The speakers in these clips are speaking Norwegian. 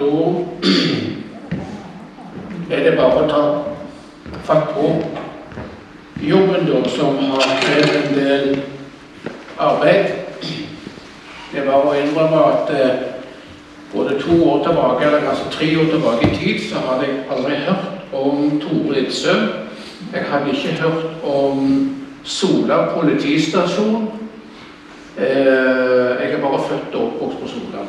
da det bare å ta fatt på jobben da, som har krevd en del arbeid. Det var å innrømme at både 2 år tilbake, eller kanskje 3 år tilbake i tid, så hadde jeg aldri hørt om Tore Idsøe. Jeg hadde ikke hørt om Sola politistasjon. Jeg er bare født og oppvokst på Sola.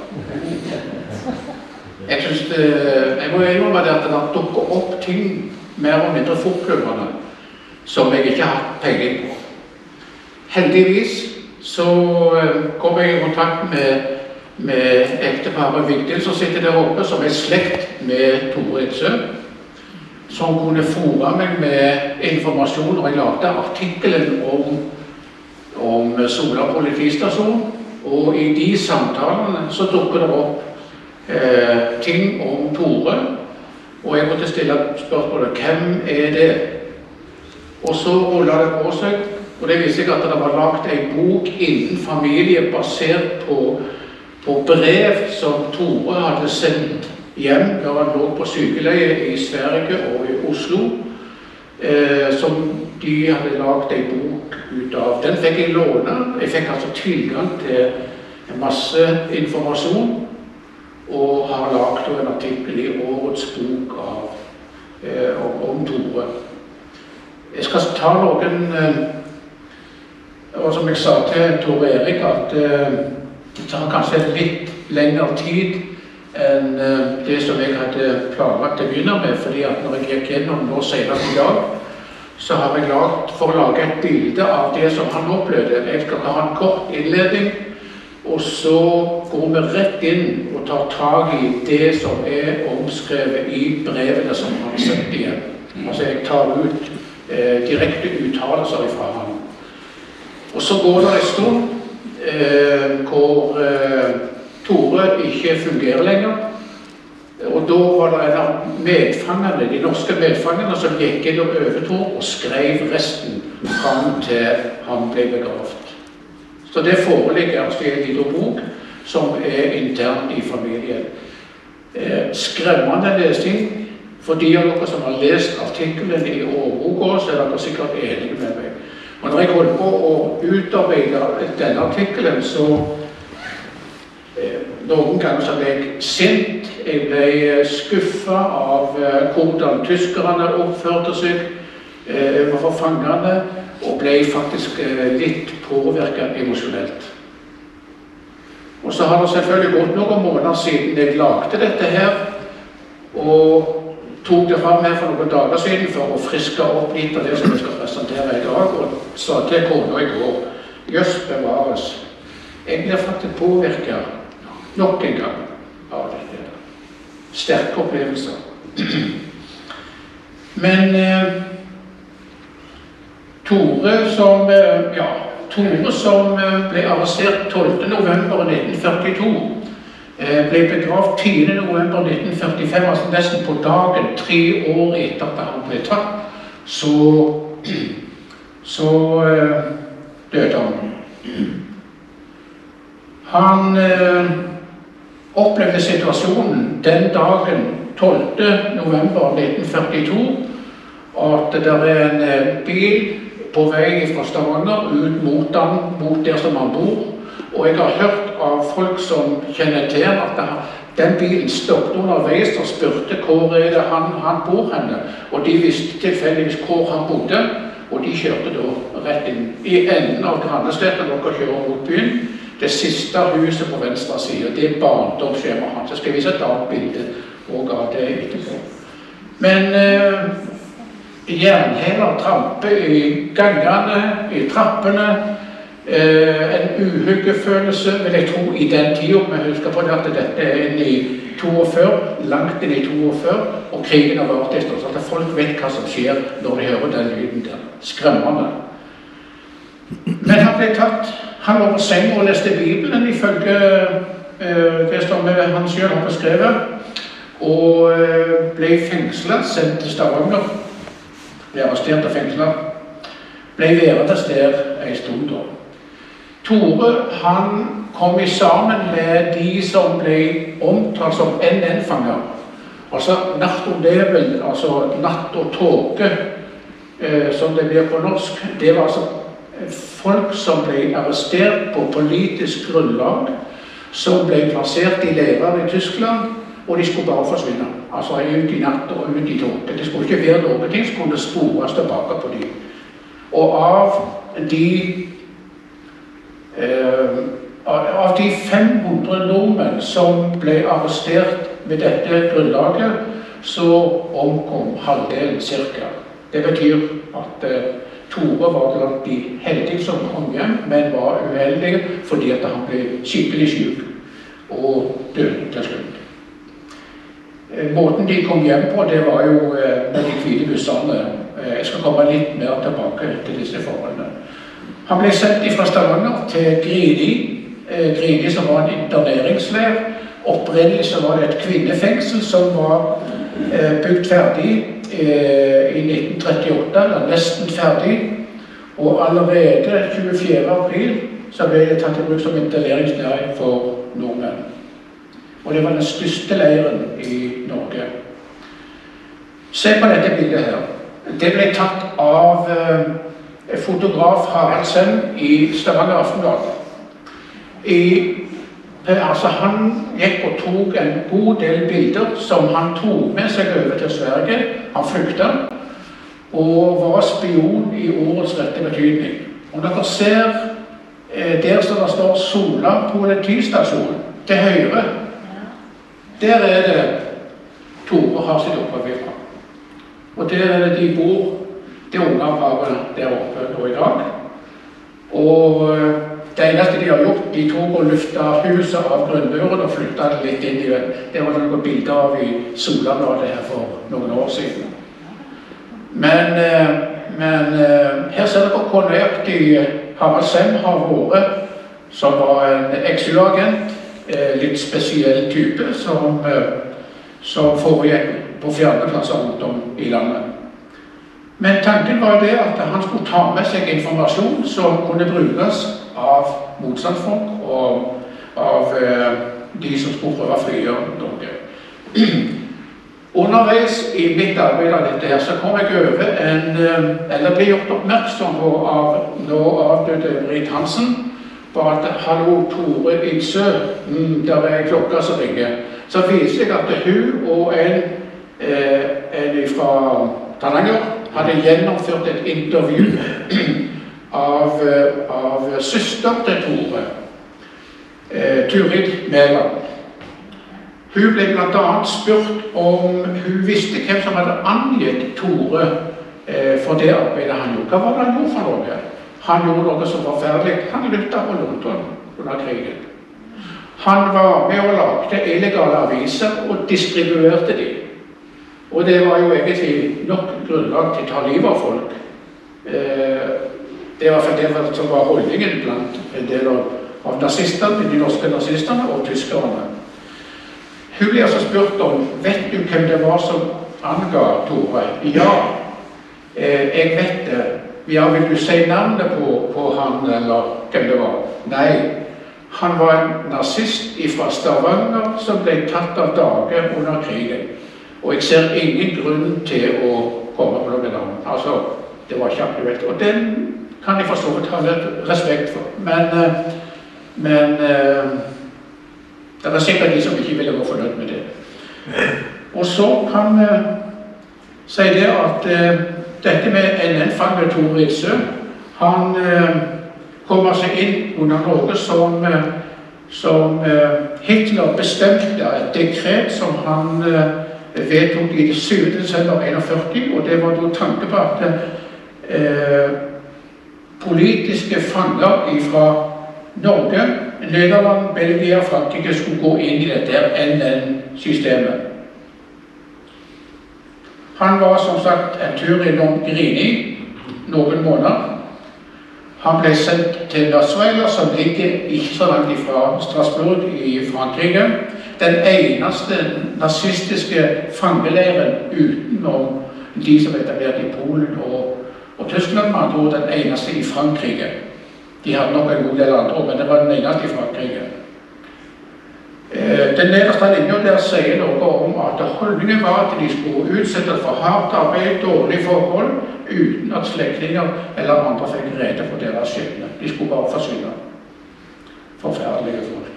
Jeg må innrømme at det dukker opp ting mer og mindre fortløpende som jeg ikke har hatt peiling på. Heldigvis så kom jeg i kontakt med ekteparet Vigdil som sitter der oppe, som er slekt med Tore Idsøe, som kunne fôre meg med informasjon, og jeg lagde artikkelen om Sola politistasjon, og i de samtalene så dukker det opp ting om Tore, og jeg måtte stille spørsmålet, hvem er det? Og så rullet det på seg, og det viser seg at det var lagt en bok innen familie basert på brev som Tore hadde sendt hjem da han lå på sykeleie i Sverige og i Oslo, som de hadde lagt en bok ut av. Den fikk jeg låne. Jeg fikk altså tilgang til en masse informasjon, og har lagt en artikkel i årets bok om Tore. Jeg skal ta noen, og som jeg sa til Tor Erik, at det tar kanskje litt lengre tid enn det som jeg hadde planlagt til å begynne med, fordi at når jeg gikk gjennom nå senere i dag, så har jeg for å lage et bilde av det som han opplevde. Jeg skal ha en kort innledning, og så går vi rett inn og tar tag i det som er omskrevet i brevene som han sendte igjen. Altså jeg tar ut direkte uttalelser fra ham. Og så går det en stund hvor Tore ikke fungerer lenger, og da var det en av medfangene, de norske medfangene, som gikk inn og overtog og skrev resten fram til han ble begravet. Så det foreligger altså en liten bok som er internt i familien. Skremmende lesing. For de av dere som har lest artikkelen i årboka, så er dere sikkert enige med meg. Og når jeg holdt på å utarbeide denne artikkelen, så noen ganger så ble jeg sint. Jeg ble skuffet av hvordan tyskerne oppførte seg overfor fangene, og ble faktisk litt påvirket emosjonelt. Og så har det selvfølgelig gått noen måneder siden jeg lagde dette her, og tok det fram her for noen dager siden for å friske opp litt av det som jeg skal presentere i dag, og sa til kona i går, jøss bevares, jeg blir faktisk påvirket nok en gang av dette. Sterke opplevelser. Men Tore som ble arrestert 12. november 1942, ble begravd 10. november 1945, altså nesten på dagen, 3 år etter at han ble tatt, så døde han. Han opplevde situasjonen den dagen, 12. november 1942, at det er en bil på vei fra Stavanger ut mot der som han bor, og jeg har hørt av folk som kjenner til at den bilen stoppet underveis og spurte hvor er det han bor henne, og de visste tilfeldigvis hvor han bodde, og de kjørte da rett inn i enden av Grandestedet når dere kjører mot byen. Det siste huset på venstre side, det er barndomshjemmet hans. Jeg skal vise et annet bilde og av det etterpå. Men jernhæler tramper i gangene, i trappene, en uhyggefølelse, vil jeg tro, i den tiden. Men husk på det at dette er inn i 42, langt inn i 42, og krigen har vært etter, så at folk vet hva som skjer når de hører den lyden der. Skremmende. Men han ble tatt. Han var på seng og leste Bibelen ifølge det som han selv har beskrevet, og ble fengslet, sendt til Stavanger, ble arrestert og fengslet, ble værende der en stund da. 2 Tore, han kom sammen med de som ble omtalt som NN-fanger. Altså natt og nevel, altså natt og tåke, som det blir på norsk. Det var altså folk som ble arrestert på politisk grunnlag, som ble plassert i leirer i Tyskland, og de skulle bare forsvinne. Altså ut i natt og ut i tåke. Det skulle ikke være noen ting som kunne spores tilbake på dem. Og av de 500 nordmenn som ble arrestert med dette grunnlaget, så omkom halvdelen cirka. Det betyr at Tore var blant de heldige som kom hjem, men var uheldig fordi at han ble skikkelig syk og døde til slutt. Måten de kom hjem på, det var jo med de hvite bussene. Jeg skal komme litt mer tilbake til disse forholdene. Han ble sendt fra Stavanger til Grini. Grini som var en interneringsleir. Opprinnelig så var det et kvinnefengsel som var bygd ferdig i 1938, eller nesten ferdig. Og allerede 24. april så ble det tatt i bruk som interneringsleir for nordmenn. Og det var den største leiren i Norge. Se på dette bildet her. Det ble tatt av fotograf Harald Sem i Stavanger Aftenblad. Altså han gikk og tok en god del bilder som han tok med seg over til Sverige. Han flyktet og var spion i ordets rette betydning. Og dere ser der som det står Sola politistasjon til høyre. Der er det Tore har sitt opphav ifra. Og der er det de bor, de unge paret der oppe nå i dag. Og det eneste de har gjort, de tok og løftet huset av grunnmuren og flyttet det litt inn i det. Det var noen bilder av i Solabladet her for noen år siden. Men her ser dere hvor nøyaktig Harald Sem har vært, som var en XU-agent, litt spesiell type, som foregikk på fjerne plasser rundt om i landet. Men tanken var det at han skulle ta med seg informasjon som kunne brukes av motstandsfolk og av de som skulle prøve å frigjøre Norge. Underveis i mitt arbeid av dette her, så kom jeg over eller ble gjort oppmerksom på av nå avdøde Britt Hansen, på at hallo Tore Idsø, der er en klokka som ringer. Så viser jeg at hun og en fra Tananger hadde gjennomført et intervju av søster til Tore, Turid Mæland. Hun ble blant annet spurt om hun visste hvem som hadde angitt Tore for det arbeidet han gjorde. Hva var det han gjorde for noe? Han gjorde noe som var ferdig. Han lyttet på London under krigen. Han var med og lagde illegale aviser og distribuerte de. Og det var jo egentlig nok grunnlag til å ta livet av folk. Det var det som var holdningen blant en del av nazistene, de norske nazistene og tyskerne. Hun ble altså spurt om, vet du hvem det var som anga Tore? Ja, jeg vet det. Ja, vil du si navnet på han, eller hvem det var? Nei, han var en nazist fra Stavanger som ble tatt av dage under krigen. Og jeg ser ingen grunn til å komme på noe navn. Altså, det var ikke aktuelt. Og den kan jeg forstå å ha litt respekt for. Men det er sikkert de som ikke ville gå fornøyd med det. Og så kan vi si det at dette med NN-fanger Tore Idsø, han kommer seg inn under noe som Hitler bestemte, et dekret som han vedtok i 7. desember 1941, og det var da tanke på at politiske fanger fra Norge, Nederland, Belgia og Frankrike skulle gå inn i dette NN-systemet. Han var som sagt en tur innom Grini noen måneder. Han ble sendt til Nassweiler, som ligger ikke så langt fra Strasbourg i Frankrike. Den eneste nazistiske fangeleiren utenom de som etablerte i Polen og Tyskland, og den eneste i Frankrike. De hadde nok en god del andre, men det var den eneste i Frankrike. Den nederste linjen der sier noe om at holdningen var at de skulle utsettes for hardt arbeid, dårlige forhold, uten at slektninger eller andre fikk rede for deres skjebne. De skulle bare forsvinne. Forferdelige folk.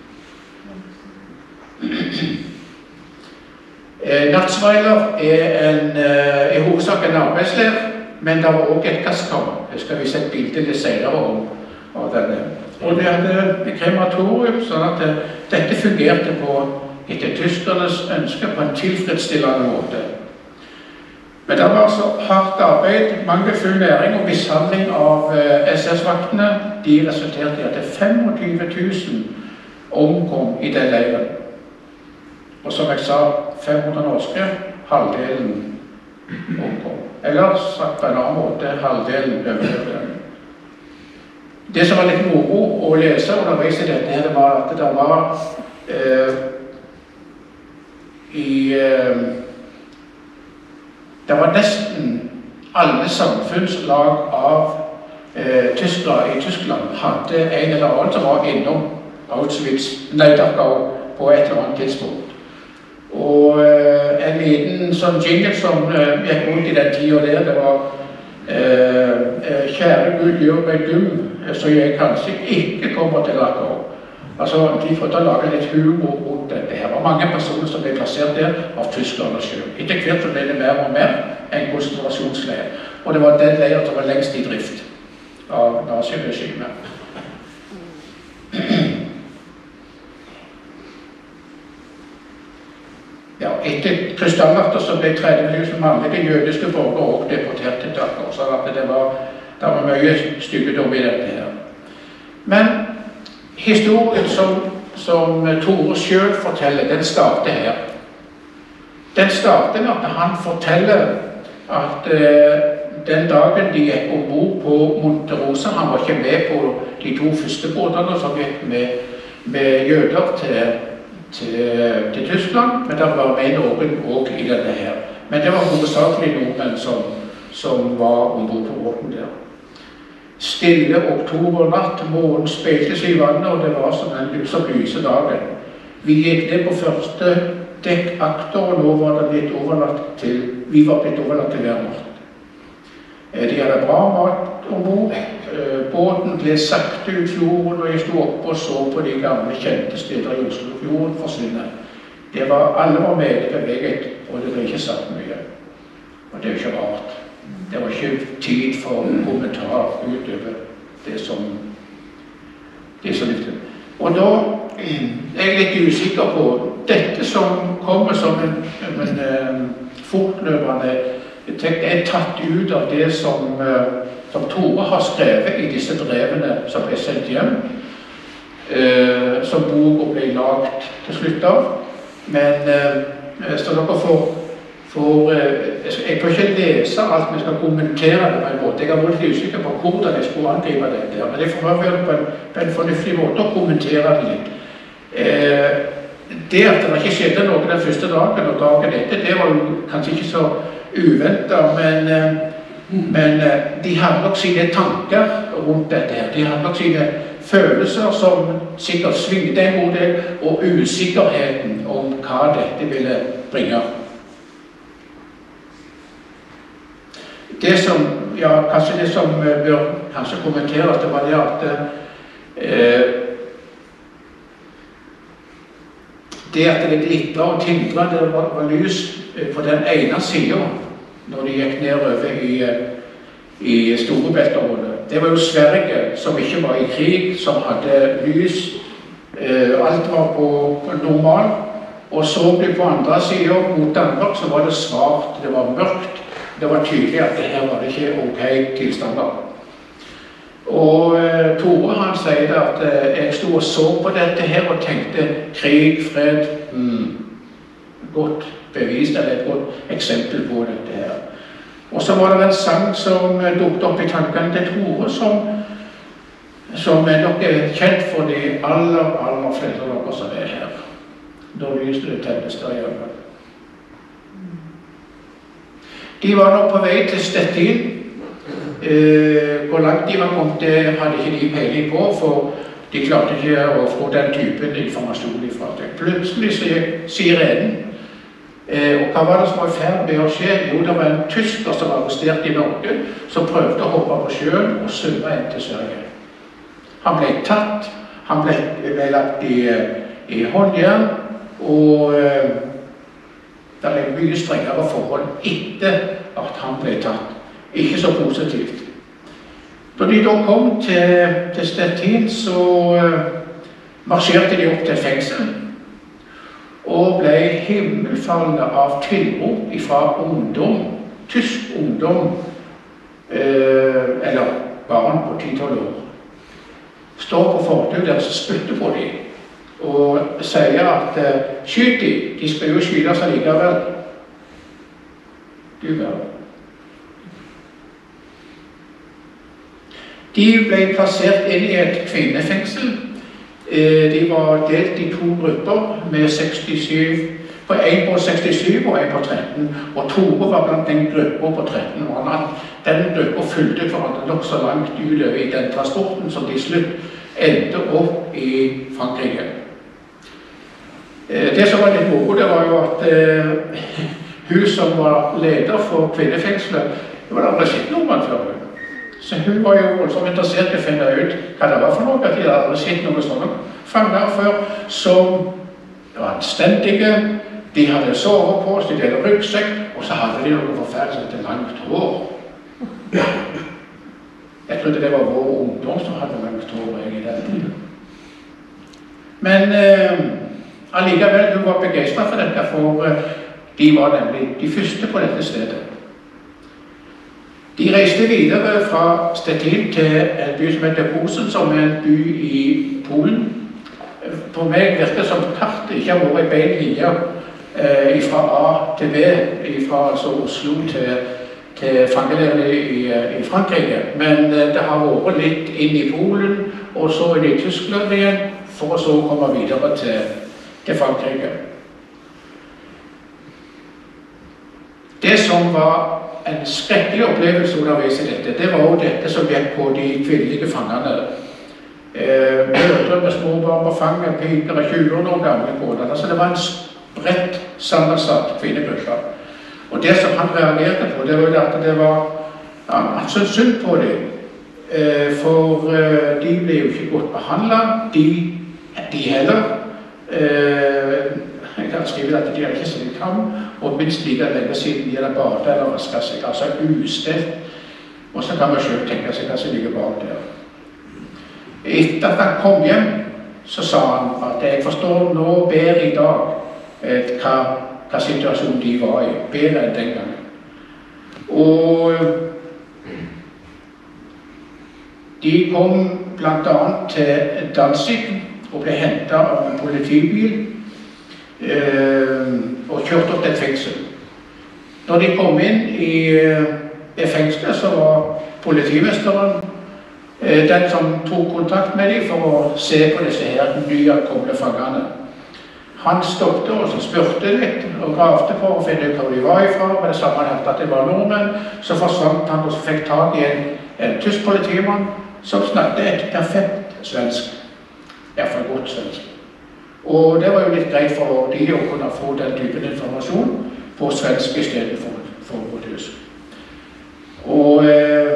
Nattsveiler i hovedsak en arbeidslær, men det var også et gasskammer. Jeg skal vise et bilde litt senere av denne. Og det hadde krematorium, sånn at dette fungerte etter tyskernes ønske på en tilfredsstillende måte. Men det var altså hardt arbeid, mangelfull næring og mishandling av SS-vaktene. De resulterte i at 25 000 omkom i den leiren. Og som jeg sa, 500 norske, halvdelen omkom. Eller sagt på en annen måte, halvdelen overlevde. Det som var litt moro å lese underveis i dette her, var at det var det var nesten alle samfunnslag av tyskere i Tyskland hadde en eller annen som var innom Auschwitz, Dachau på et eller annet tidspunkt. Og en liten sånn jingle som gikk rundt i den tiden der, det var kjære Gud, gjør meg dum, så jeg kanskje ikke kommer til Dachau. Altså, de får da lage litt humor rundt dette her. Det var mange personer som ble plassert der av tyskerne selv. Etter hvert ble det mer og mer en konsentrasjonsleir. Og det var den leiren som var lengst i drift av naziregimet. Ja, etter krystallnatta så ble 30 000 mannlige jødiske borgere også deportert til Dachau, så det var mye styggedom i dette her. Men historien som Tore selv forteller, den starter her. Den starter med at han forteller at den dagen de gikk ombord på Monterosa, han var ikke med på de 2 første båtene som gikk med jøder til Tyskland, men det var med noen også i denne her. Men det var hovedsakelig nordmenn som var ombord på båten der. Stille oktobernatt, månen speilte seg i vannet, og det var som lyse dagen. Vi gikk ned på første dekkakter, og nå var det blitt overlatt til Wehrmacht. De hadde bra mat ombord. Båten ble sakte ut fjorden, og jeg sto oppe og så på de gamle kjente steder i Oslo. Fjorden forsvinner. Alle var meget beveget, og det ble ikke sagt mye. Og det er jo ikke rart. Det var ikke tid for kommentar utover det som lyftet. Og da er jeg litt usikker på dette som kommer som en fortløpende tekst, er tatt ut av det som Tore har skrevet i disse brevene som ble sendt hjem, som boka ble lagt til slutt av. Men så dere får jeg får ikke lese alt, men jeg skal kommentere det på en måte. Jeg har vært litt usikker på hvordan jeg skulle angripe dette, men jeg får være på en fornuftig måte å kommentere det litt. Det at det ikke skjedde noe den første dagen og dagen etter, det var jo kanskje ikke så uventet, men de hadde nok sine tanker rundt dette her. De hadde nok sine følelser som sikkert svingte en god del, og usikkerheten om hva dette ville bringe. Det som, kanskje det som bør kommenteres, det var det at det glitret og tindret, det var lys på den ene siden når de gikk nedover i Storebeltområdet. Det var jo Sverige som ikke var i krig, som hadde lys. Alt var på normal. Og så ble på andre siden mot Danmark, så var det svart, det var mørkt. Det var tydelig at det her var det ikke ok tilstander. Og Tore han sier at jeg stod og så på dette her og tenkte krig, fred, godt bevist, eller et godt eksempel på dette her. Og så var det en sang som dukket opp i tankene til Tore, som nok er kjent for de aller fleste av dere som er her. Da lyste det tennes der hjemme. De var nå på vei til Stettin. Hvor langt de var kommet, det hadde ikke de peiling på, for de klarte ikke å få den typen informasjon ifra det. Plutselig så gikk sirenen. Og hva var det som var i ferd med å skje? Jo, det var en tysker som var arrestert i Norge, som prøvde å hoppe på sjøen og svømme inn til Sverige. Han ble tatt, han ble lagt i håndjern, og det ble mye strengere forhold etter at han ble tatt. Ikke så positivt. Da de da kom til Stettin, så marsjerte de opp til et fengsel, og ble himmelfallende av tilrop fra ungdom, tysk ungdom, eller barn på 10-12 år. Står på fortauet der som spytter på dem, og sier at skyt de skal jo skyte seg likevel. Du vel. De ble plassert inn i et kvinnefengsel. De var delt i 2 grupper med 67, på en på 67 og en på 13. Og Tore var blant den gruppa på 13. Den gruppa fulgte hverandre nok så langt utover i den transporten som de slutt endte opp i Frankrike. Det som var litt moro, det var jo at hun som var leder for kvinnefengselet, det var aldri sett nordmann før hun. Så hun var jo voldsomt interessert i å finne ut hva det var for noe, at de hadde aldri sett noe sånne fanger før, som var anstendige, de hadde sovet på oss, de hadde ryggsekk, og så hadde de noe forferdelig til langt hår. Jeg trodde det var vår ungdom som hadde langt hår i den tiden. Men allikevel, hun var begeistret for dette, for de var nemlig de første på dette stedet. De reiste videre fra Stettin til en by som heter Posen, som er en by i Polen. For meg virker det som kartet ikke har vært i bein linje fra A til B, fra altså Oslo til fangeleiren i Frankrike. Men det har vært litt inn i Polen, og så inn i Tyskland igjen, for å så komme videre til Frankrike. Det som var en skrekkelig opplevelse underveis i dette, det var jo dette som gikk på de kvinnelige fangene. Mødre med små barn på fanget, piker og 20 år gamle koner. Altså det var en spredt sammensatt kvinnegruppe. Og det som han reagerte på, det var at det var, han syntes synd på dem. For de ble jo ikke godt behandlet, de heller. Jeg kan skrive at de har ikke sett ham, og minst like lenge siden de hadde badet eller vasket seg, altså ustelt. Og så kan man selv tenke seg hva som ligger bak der. Etter at han kom hjem, så sa han at jeg forstår nå bedre i dag hva situasjonen de var i, bedre enn den gangen. Og de kom blant annet til Danzig og ble hentet av en politibil og kjørt opp til et fengsel. Når de kom inn i fengselet, så var politimesteren den som tok kontakt med dem for å se på disse her nyankomne fangene. Han stoppet og så spurte litt og gravde for å finne ut hvor de var ifra, med det samme han hørte at det var nordmenn. Så forsvant han og så fikk tag i en tysk politimann som snakket et perfekt svensk, i hvert fall godt svensk. Og det var jo litt greit for de å kunne få den typen informasjon på svensk i stedet for på tysk. Og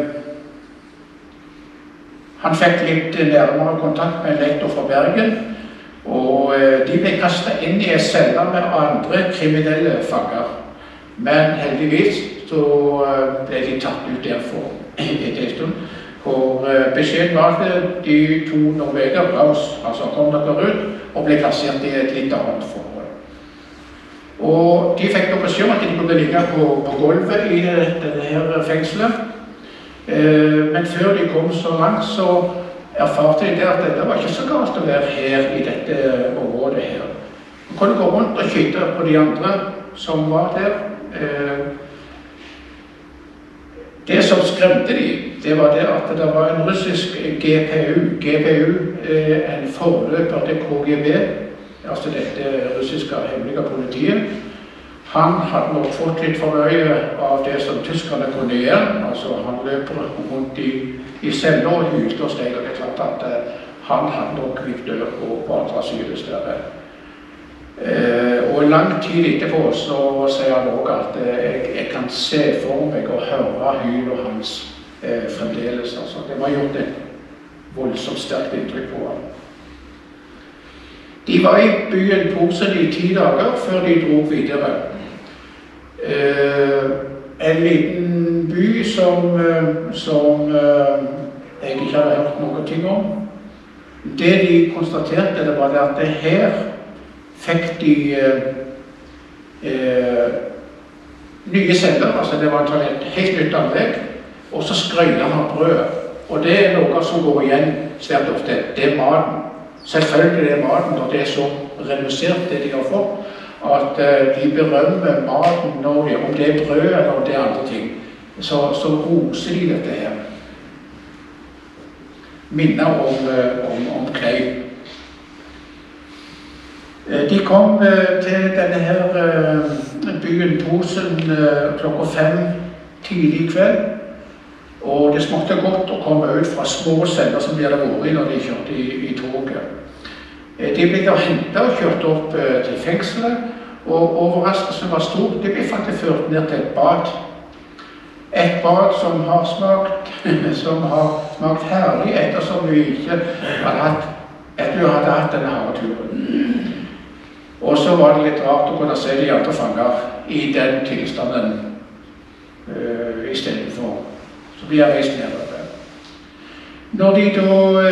han fikk litt nærmere kontakt med en lektor fra Bergen, og de ble kastet inn i en celle med andre kriminelle fanger. Men heldigvis så ble de tatt ut derfor etter en stund. For beskjeden var at de 2 norveger, altså kom dere ut, og ble plassert i et litt annet forhold. Og de fikk beskjed om at de kunne ligge på gulvet i dette her fengselet. Men før de kom så langt, så erfarte de at det var ikke så galt å være her i dette området her. Man kunne gå rundt og kitte på de andre som var der. Det som skremte de, det var det at det var en russisk GPU, en forløper til KGB, altså dette russiske hemmelige politiet, Han hadde nok fått litt for mye av det som tyskerne kunne gjøre. Altså, han løper rundt i celler og hylte og steg, og det er klart at han hadde nok blitt død på andre siden større. Og lang tid etterpå så sier han også at jeg kan se for meg og høre hylet hans fremdeles. Altså, det var gjort et voldsomt sterkt inntrykk på ham. De var i byen Posen i 10 dager før de dro videre. En liten by som jeg ikke hadde hørt noen ting om. Det de konstaterte, det var at det her fikk de nye celler, altså det var et helt nytt anlegg, og så skrøyde han av brød. Og det er noe som går igjen svært ofte, det er maten. Selvfølgelig er maten, og det er så redusert det de har fått, at de berømmer maten når om det er brød eller om det er andre ting. Så roser de dette her. Minner om Kleiv. De kom til denne her byen Posen klokka 5 tidlig i kveld. Og det smakte godt å komme ut fra små celler som de hadde vært i når de kjørte i toget. De ble da hentet og kjørt opp til fengselet, og overraskelsen var stor. De ble faktisk ført ned til et bad. Et bad som har smakt herlig ettersom vi ikke hadde hatt denne haveturen. Og så var det litt rart å kunne se de andre fanger i den tilstanden i stedet for. Så blir jeg reist nedover. Når de da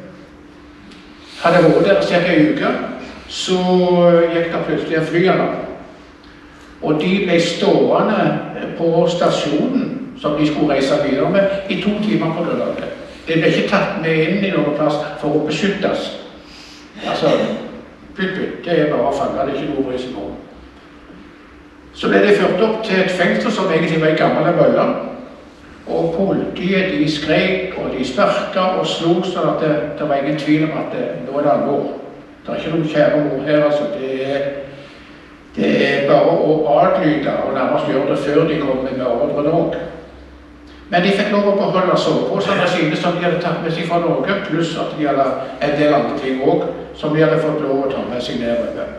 hadde vært der ca. en uke, så gikk det plutselig en flyalarm. Og de ble stående på stasjonen som de skulle reise videre med i 2 timer på lørdag. De ble ikke tatt med inn i noen plass for å beskyttes. Altså, det er bare å fange, det er ikke noe risiko. Så ble de ført opp til et fengsel som egentlig var i gamle møller. Og politiet, de skrek og de sparket og slo, så at det var ingen tvil om at nå er det alvor. Det er ikke noen kjære ord her, altså. Det er bare å adlyde og nærmest gjøre det før de kommer med ordren også. Men de fikk lov å beholde soveposene sine som de hadde tatt med seg fra Norge, pluss at de hadde en del andre ting også, som de hadde fått lov å ta med seg nedover.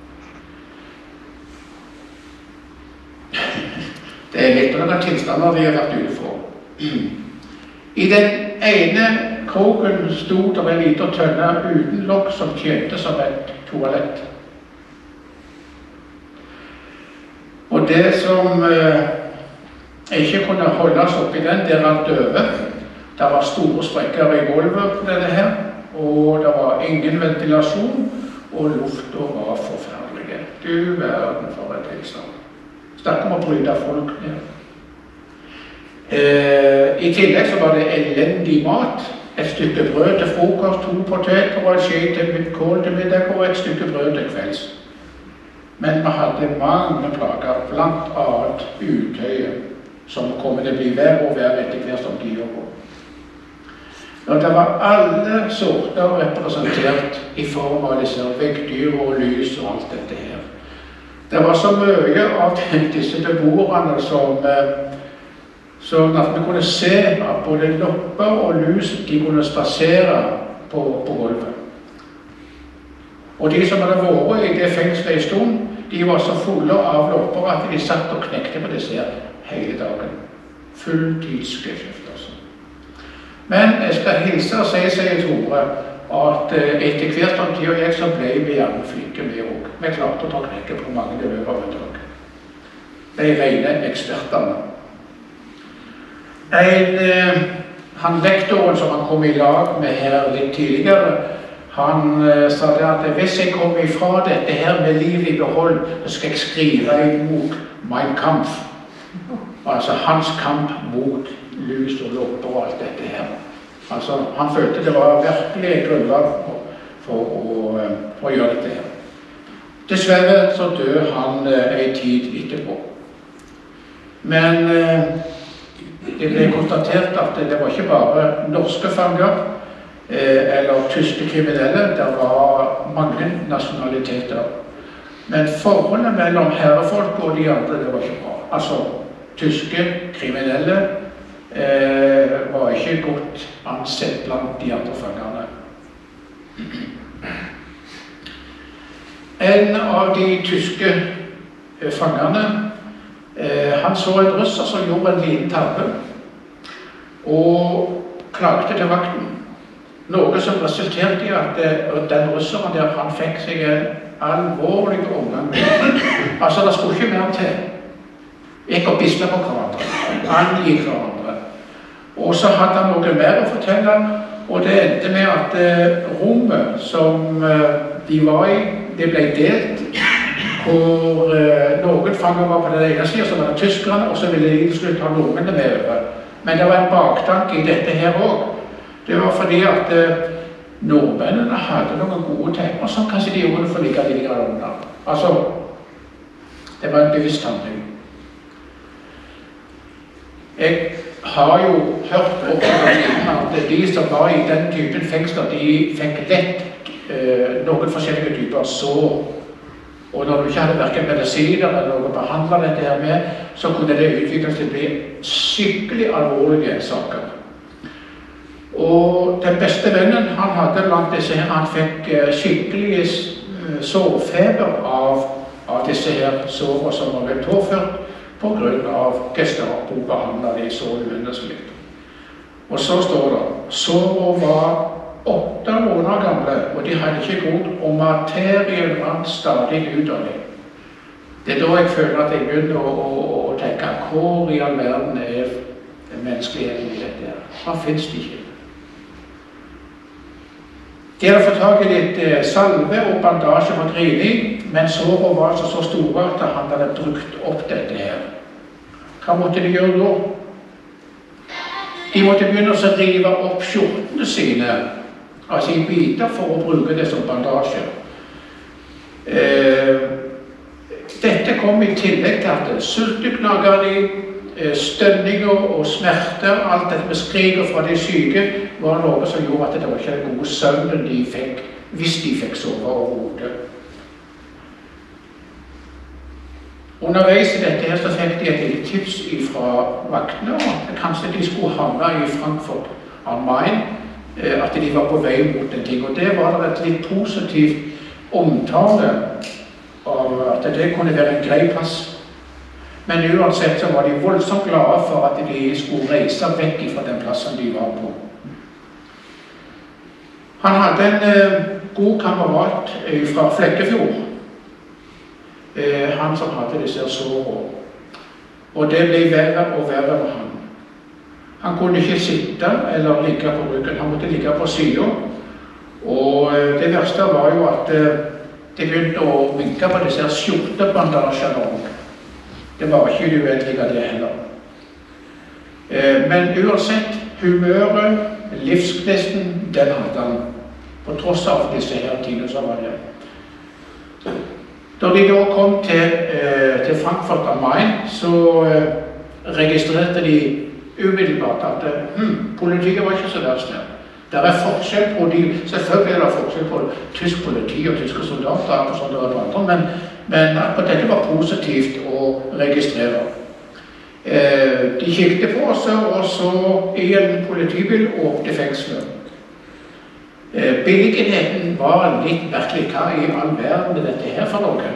Det er litt av den tilstanden de har vært ute for. I den ene kroken stod det en liten tønne uten lokk som tjente som et toalett. Og det som ikke kunne holdes oppi den, det rant over. Det var store sprekker i gulvet på dette her, og det var ingen ventilasjon, og luften var forferdelig. Du verden for et tilstand. Snakk om å bryte folk ned. I tillegg så var det elendig mat. Et stykke brød til frokost, 2 poteter og en skje til kål til middag og et stykke brød til kvelds. Men vi hadde mange plager, blant annet Utøye, som kommer til å bli verre og verre etter hvert som de gjør på. Og det var alle sorter representert i form av disse veggdyr og lys og alt dette her. Det var så mye av disse beboerne som at vi kunne se at både lopper og lus de kunne spasere på gulvet. Og de som hadde vært i det fengselet en stund, de var så fulle av lopper at de satt og knekte på disse hele dagen. Fulltidsgeskjeft, altså. Men jeg skal hilse og si, sier Tore, at etter hvert som tid og jeg så ble vi gjerne flinke med òg. Vi klarte å ta knekke på mange i løpet av en dag. De rene ekspertene. Han lektoren som han kom i lag med her litt tidligere, han sa det at hvis jeg kommer ifra dette her med liv i behold, så skal jeg skrive en bok, Mein Kampf. Altså hans kamp mot lus og lopper og alt dette her. Altså han følte det var virkelig et grunnlag for å gjøre dette her. Dessverre så døde han en tid etterpå. Men det ble konstatert at det var ikke bare norske fanger eller tyske kriminelle, det var mange nasjonaliteter. Men forholdet mellom herrefolk og de andre, det var ikke bra. Altså, tyske kriminelle var ikke godt ansett blant de andre fangene. En av de tyske fangene, han så en russer som gjorde en liten tabbe, og klagde til vakten. Noe som resulterte i at den russeren der, han fikk seg en alvorlig omgang. Altså, det skulle ikke mer til. Gikk og bislet på hverandre, angikk hverandre. Og så hadde han noe mer å fortelle, og det endte med at rommet som de var i, det ble delt, hvor noen fanger var på den ene siden, så var det tyskerne, og så ville de slutt ha nordmennene med over. Men det var en baktanke i dette her også. Det var fordi at nordmennene hadde noen gode tepper som kanskje de gjorde for like litt under. Altså, det var en bevisst handling. Jeg har jo hørt at de som var i den typen fengsler, de fikk lett noen forskjellige typer sår. Og når du ikke hadde hverken medisiner eller noe å behandle dette her med, så kunne det utvikles til å bli skikkelig alvorlige saker. Og den beste vennen han hadde blant disse her, han fikk skikkelig sårfeber av disse her sårene som var vel påført på grunn av Gestapo behandlet de så uendelig. Og så står det, sårene var 8 måneder gamle, og de hadde ikke grodd, og materien rant stadig ut av dem. Det da jeg føler at jeg begynner å tenke, hvor i all verden menneskeligheten i dette her? Hva finnes det ikke? De hadde fått tag i litt salve og bandasje for grining, men sårene var altså så store at han hadde brukt opp dette her. Hva måtte de gjøre da? De måtte begynne å rive opp skjortene sine, altså i biter, for å bruke det som bandasje. Dette kom i tillegg til at sulteknager de, stønninger og smerter, alt dette med skriker fra de syke, var noe som gjorde at det var ikke den gode søvnen de fikk, hvis de fikk sove overhodet. Underveis i dette her så fikk de et lite tips fra vaktene om at kanskje de skulle havne i Frankfurt am Main, at de var på vei mot en ting. Og det var det et litt positivt omtale av at det kunne være en grei plass. Men uansett så var de voldsomt glade for at de skulle reise vekk fra den plassen de var på. Han hadde en god kamerat fra Flekkefjord. Han som hadde disse sårene. Og det ble verre og verre med han. Han kunne ikke sitte eller ligge på ryggen, han måtte ligge på siden. Og det verste var jo at det begynte å vinke på disse skjortebandasjene også. Det var ikke det uendelige av det heller. Men uansett, humøret, livsgnisten, den hadde han, på tross av disse her tingene som var det. Da de da kom til Frankfurt am Main, så registrerte de umiddelbart at politiet var ikke så verst der. Det er forskjell på de, selvfølgelig er det forskjell på tysk politi og tyske soldater, og sånn det var på andre, men dette var positivt å registrere. De kikket på oss, og så i en politibil åpnet fengselet. Beliggenheten var litt merkelig, hva i all verden er dette her for noe?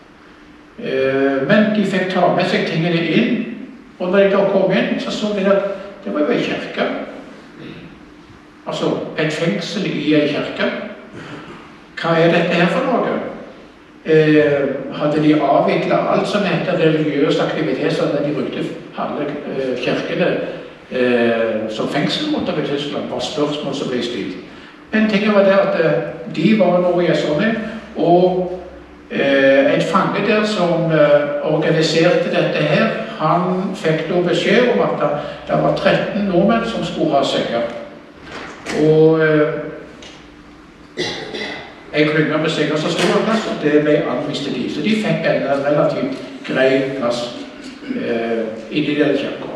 Men de fikk ta med seg tingene inn, og når de da kom inn, så vi at det var jo en kirke. Altså, et fengsel i en kirke. Hva er dette her for noe? Hadde de avviklet alt som heter religiøs aktivitet, så de brukte alle kirkene som fengsel rundt om i Tyskland, var spørsmål som ble stilt. Men tingen var det at de var noe i sånne, og en fange der som organiserte dette her, han fikk da beskjed om at det var 13 nordmenn som skulle ha senger. Og en klynge med senger så stor plass, og det ble anvist til de. Så de fikk en relativt grei plass inni den kirken.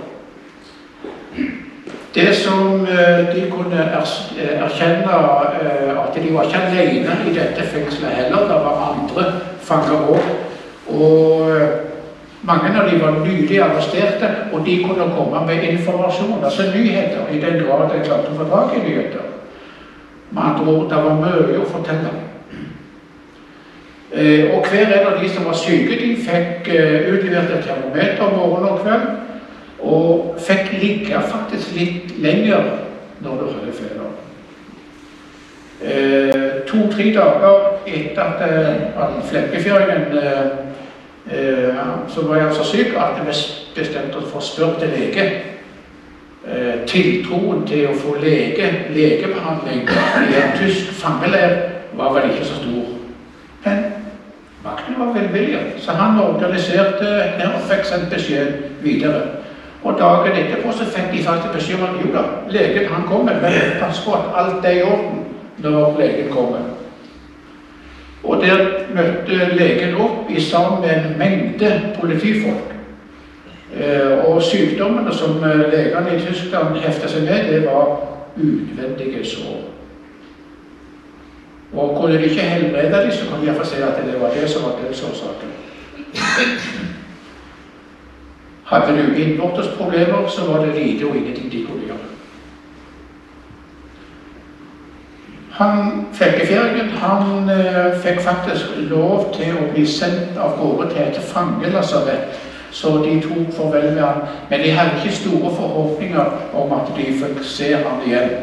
Det som de kunne erkjenne at de var ikke alene i dette fengselet heller, det var andre fanger også. Og mange av de var nylig arresterte, og de kunne komme med informasjon, altså nyheter, i den grad de klarte å få tak i nyheter. Med andre ord, det var mye å fortelle. Og hver en av de som var syke, de fikk utlevert et termometer morgen og kveld, og fikk ligge faktisk litt lenger når du hadde feber. 2-3 dager etter at flekkefjøringen så var jeg altså syk at vi bestemte oss for å spørre til lege. Tiltroen til å få legebehandling i en tysk fangeleir var vel ikke så stor. Men vakten var velvillig, så han organiserte her og fikk sendt beskjed videre. Og dagen etterpå så fikk de faktisk beskjed om at jo da, legen han kommer, men pass på at alt er i orden når legen kommer. Og der møtte legen opp i sammen med en mengde politifolk. Og sykdommene som legene i Tyskland heftet seg med, det var utvendige sår. Og kunne de ikke helbrede dem, så kunne de i hvert fall si at det var det som var dødsårsaken. Hadde du innvortes problemer, så var det lite og ingenting de kunne gjøre. Flekkefjøringen, han fikk faktisk lov til å bli sendt av gårde til et fangelasarett, så de tok farvel med han. Men de hadde ikke store forhåpninger om at de fikk se han igjen.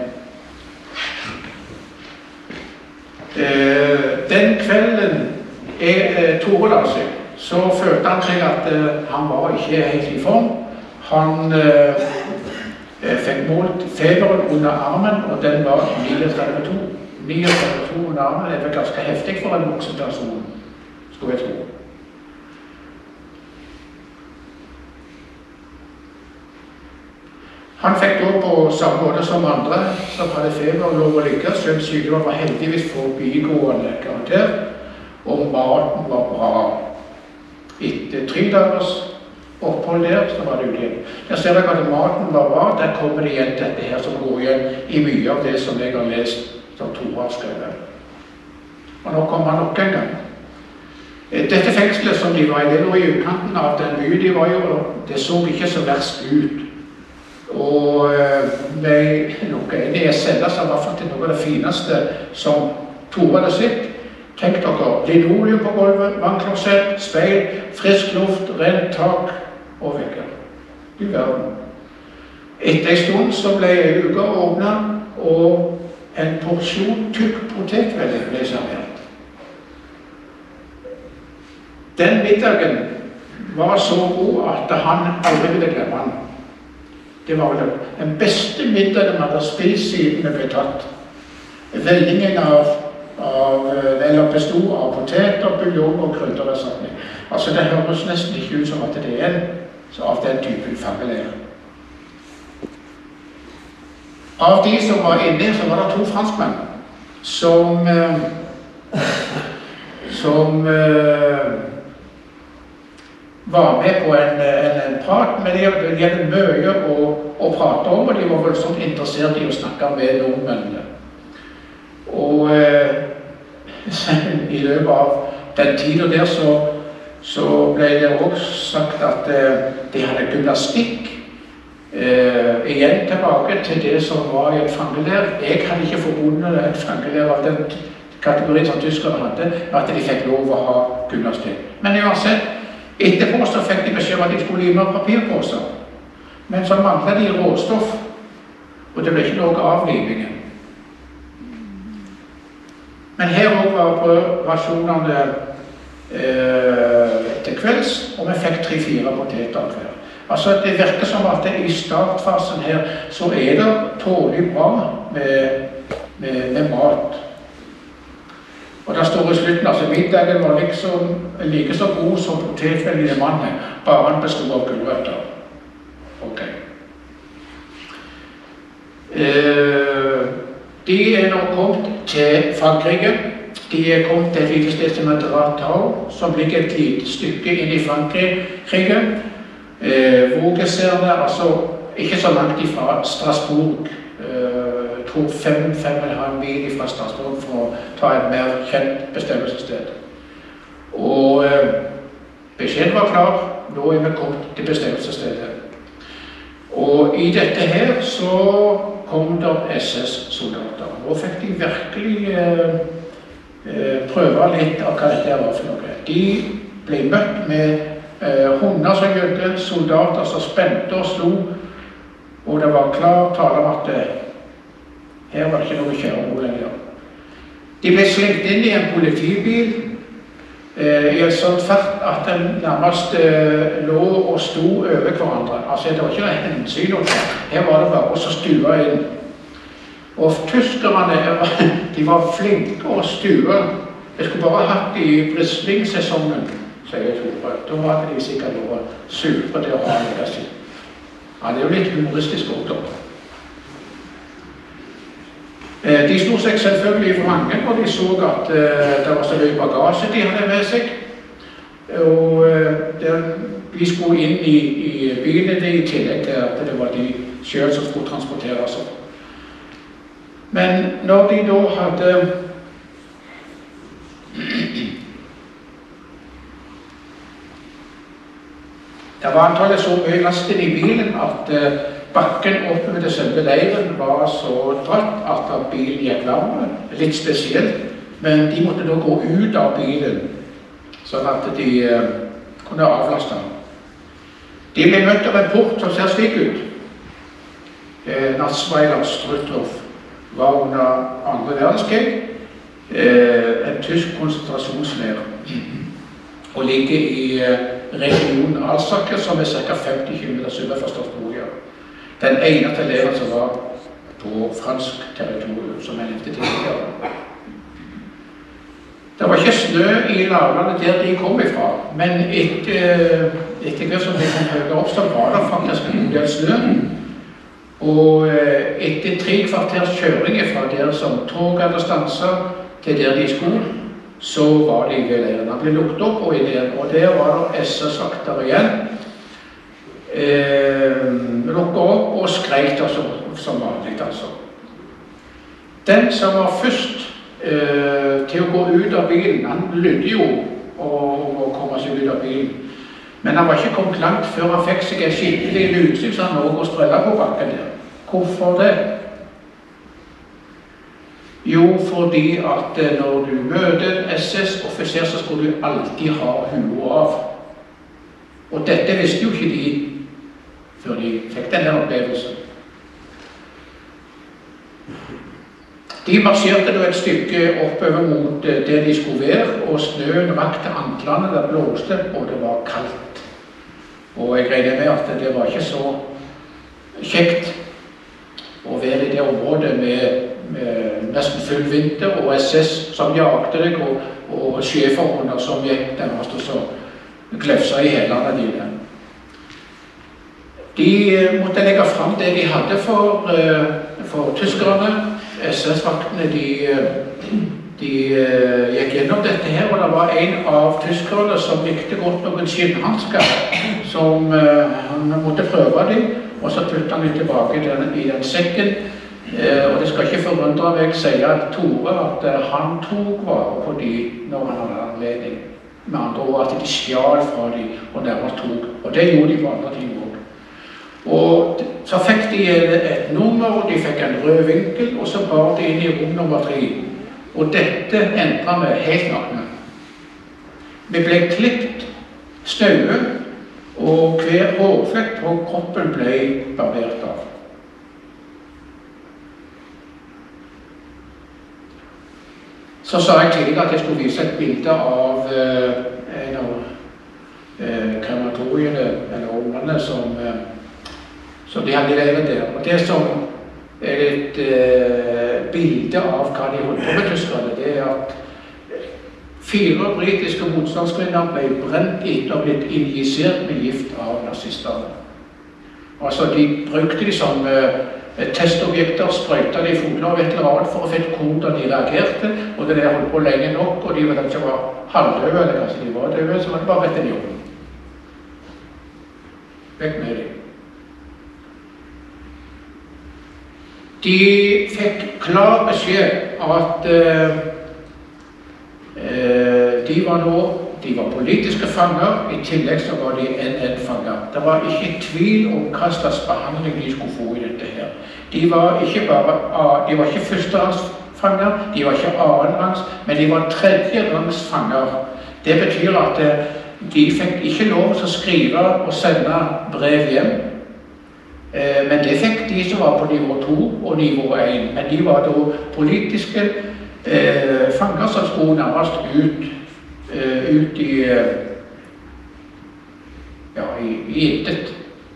Den kvelden Tore la seg, så følte han seg at han var ikke helt i form. Han fikk målt feberen under armen, og den var 39,2 under armen. Det var ganske heftig for en voksen person, skulle jeg tro. Han fikk da på samme måte som andre som hadde feber og lov å ligge, selv sykdommen var heldigvis forbigående karakter, og maten var bra. Etter 3 dagers opphold der, så var det ute igjen. Der ser dere at maten var bra, der kommer det igjen dette her som går igjen i mye av det som jeg har lest som Tore har skrevet. Og nå kommer han nok en gang. Dette fengselet som de var i, det lå i utkanten av den byen de var i, og det så ikke så verst ut. Og med noe inn i cella som var faktisk noe av det fineste som Tore hadde sett. Tenk dere, linoleum på gulvet, vannklosett, speil, frisk luft, rent tak og vegger. I verden. Etter en stund så ble uka åpnet, og en porsjon tykk potetvelling ble servert. Den middagen var så god at han aldri ville glemme den. Det var vel den beste middagen man hadde spist siden det ble tatt. Vellingen bestod av poteter, buljong og krydder og sånt. Altså det høres nesten ikke ut som at det er av den typen fangeleir. Av de som var inne, så var det 2 franskmenn som var med på en prat, men de hadde mye å prate om, og de var voldsomt interessert i å snakke med nordmennene. Og i løpet av den tiden der så ble det også sagt at de hadde gymnastikk. Igjen tilbake til det som var i en fangeleir. Jeg hadde ikke forbundet en fangeleir av den kategorien som tyskerne hadde, at de fikk lov å ha gymnastikk. Men uansett, etterpå så fikk de beskjed om at de skulle lime papirposer. Men så manglet de råstoff, og det ble ikke noe av limingen. Men her også var rasjonene til kvelds, og vi fikk 3-4 poteter hver. Altså det virker som at i startfasen her så er det tålig bra med mat. Og der står i slutten, altså middagen var liksom like så god som potetvellige mannen, bare han bestod av gulrøtter. Ok. De er nå kommet til Frankrike. De er kommet til et lite sted som heter Ratau, som ligger et lite stykke inn i Frankrike. Vågeserne, altså ikke så langt ifra Strasbourg. Jeg tror 5,5 mil fra Strasbourg for å ta et mer kjent bestemmelsessted. Og beskjeden var klar, nå vi kommet til bestemmelsesstedet. Og i dette her så kom det SS-soldater. Nå fikk de virkelig prøve litt av hva dette var for noe. De ble møtt med hunder som gjødde, soldater som spente og slo, og det var klar tale om at her var det ikke noe kjære ord lenger. De ble slengt inn i en politibil i en sånn fart at den nærmest lå og sto over hverandre. Altså det var ikke noe hensyn å ta. Her var det bare å stue inn. Og tyskerne, de var flinke å stue. Jeg skulle bare hatt det i brislingsesongen, sier Tore. Da hadde de sikkert vært supre til å ha det der sitt. Ja, det er jo litt humoristisk også. De slo seg selvfølgelig for mange, og de så at det var så mye bagasje de hadde med seg. Og vi skulle inn i bilene i tillegg til at det var de selv som skulle transportere oss. Men når de da hadde det var antallet så mye last i bilen at bakken oppe ved det selve leiren var så dratt at bilen gikk varme, litt spesielt, men de måtte da gå ut av bilen, sånn at de kunne avlaste den. De ble møtt av en port som ser slik ut. Natzweiler Struthof var under 2. verdenskrig en tysk konsentrasjonsleir, og ligger i regionen Alsaker, som er ca. 50 km sør for Strasbourg. Den eneste leiren som var på fransk territorium, som jeg nevnte tidligere. Det var ikke snø i lagene der de kom ifra, men etter hvert som de kom høyere opp, så var det faktisk en del snø. Og etter 3 kvarters kjøring fra der som tog hadde stanset til der de skulle, så var de ved leiren. Han ble lukket opp, og der var det SS-vakter igjen. Lukket opp og skrek det som vanlig, altså. Den som var først til å gå ut av bilen, han lydde jo å komme seg ut av bilen. Men han var ikke kommet langt før han fikk seg en skikkelig lusing, så han lå og sprellet på bakken der. Hvorfor det? Jo, fordi at når du møter SS-offiser, så skulle du alltid ha huet av. Og dette visste jo ikke de før de fikk denne opplevelsen. De marsjerte da et stykke oppover mot det de skulle være, og snøen rakk til anklene, det blåste, og det var kaldt. Og jeg regner med at det var ikke så kjekt å være i det området med nesten full vinter, og SS som jagte deg, og schæferhunder som gikk der og så glefsa i hælene dine. De måtte legge fram det de hadde for tyskerne. SS-vaktene de gikk gjennom dette her, og det var en av tyskerne som likte godt noen skinnhansker, som han måtte prøve dem, og så puttet han litt tilbake i den sekken. Og det skal ikke forundre meg, sier Tore, at han tok vare på dem når han hadde anledning. Med andre ord at de stjal fra dem og nærmest tok, og det gjorde de på andre ting også. Og så fikk de et nummer, og de fikk en rød vinkel, og så bar de inn i rom nummer 3. Og dette endret vi helt nakne. Vi ble klipt snaue, og hver hårflekk på kroppen ble barbert av. Så sa jeg tidligere at jeg skulle vise et bilde av en av krematoriene, eller ungene som de hadde levet der. Og det som er et bilde av hva de holdt på med tyskerne, det er at 4 britiske motstandskvinner ble brent etter å blitt injisert med gift av nazisterne. Altså, de brukte de som testobjekter, sprøytet de fotler av et eller annet for å finne hvordan de reagerte, og det der holdt på lenge nok, og de var ikke var halvdøve, eller kanskje de var døve, så var det bare rett inn i jorden. Vekk med dem. De fikk klar beskjed at de var nå de var politiske fanger, i tillegg så var de NN-fanger. Det var ikke tvil om hva slags behandling de skulle få i dette her. De var ikke førsterangs-fanger, de var ikke annenrangs, men de var tredjerangs-fanger. Det betyr at de fikk ikke lov til å skrive og sende brev hjem. Men det fikk de som var på nivå 2 og nivå 1. Men de var da politiske fanger som skulle nærmest ut i intet.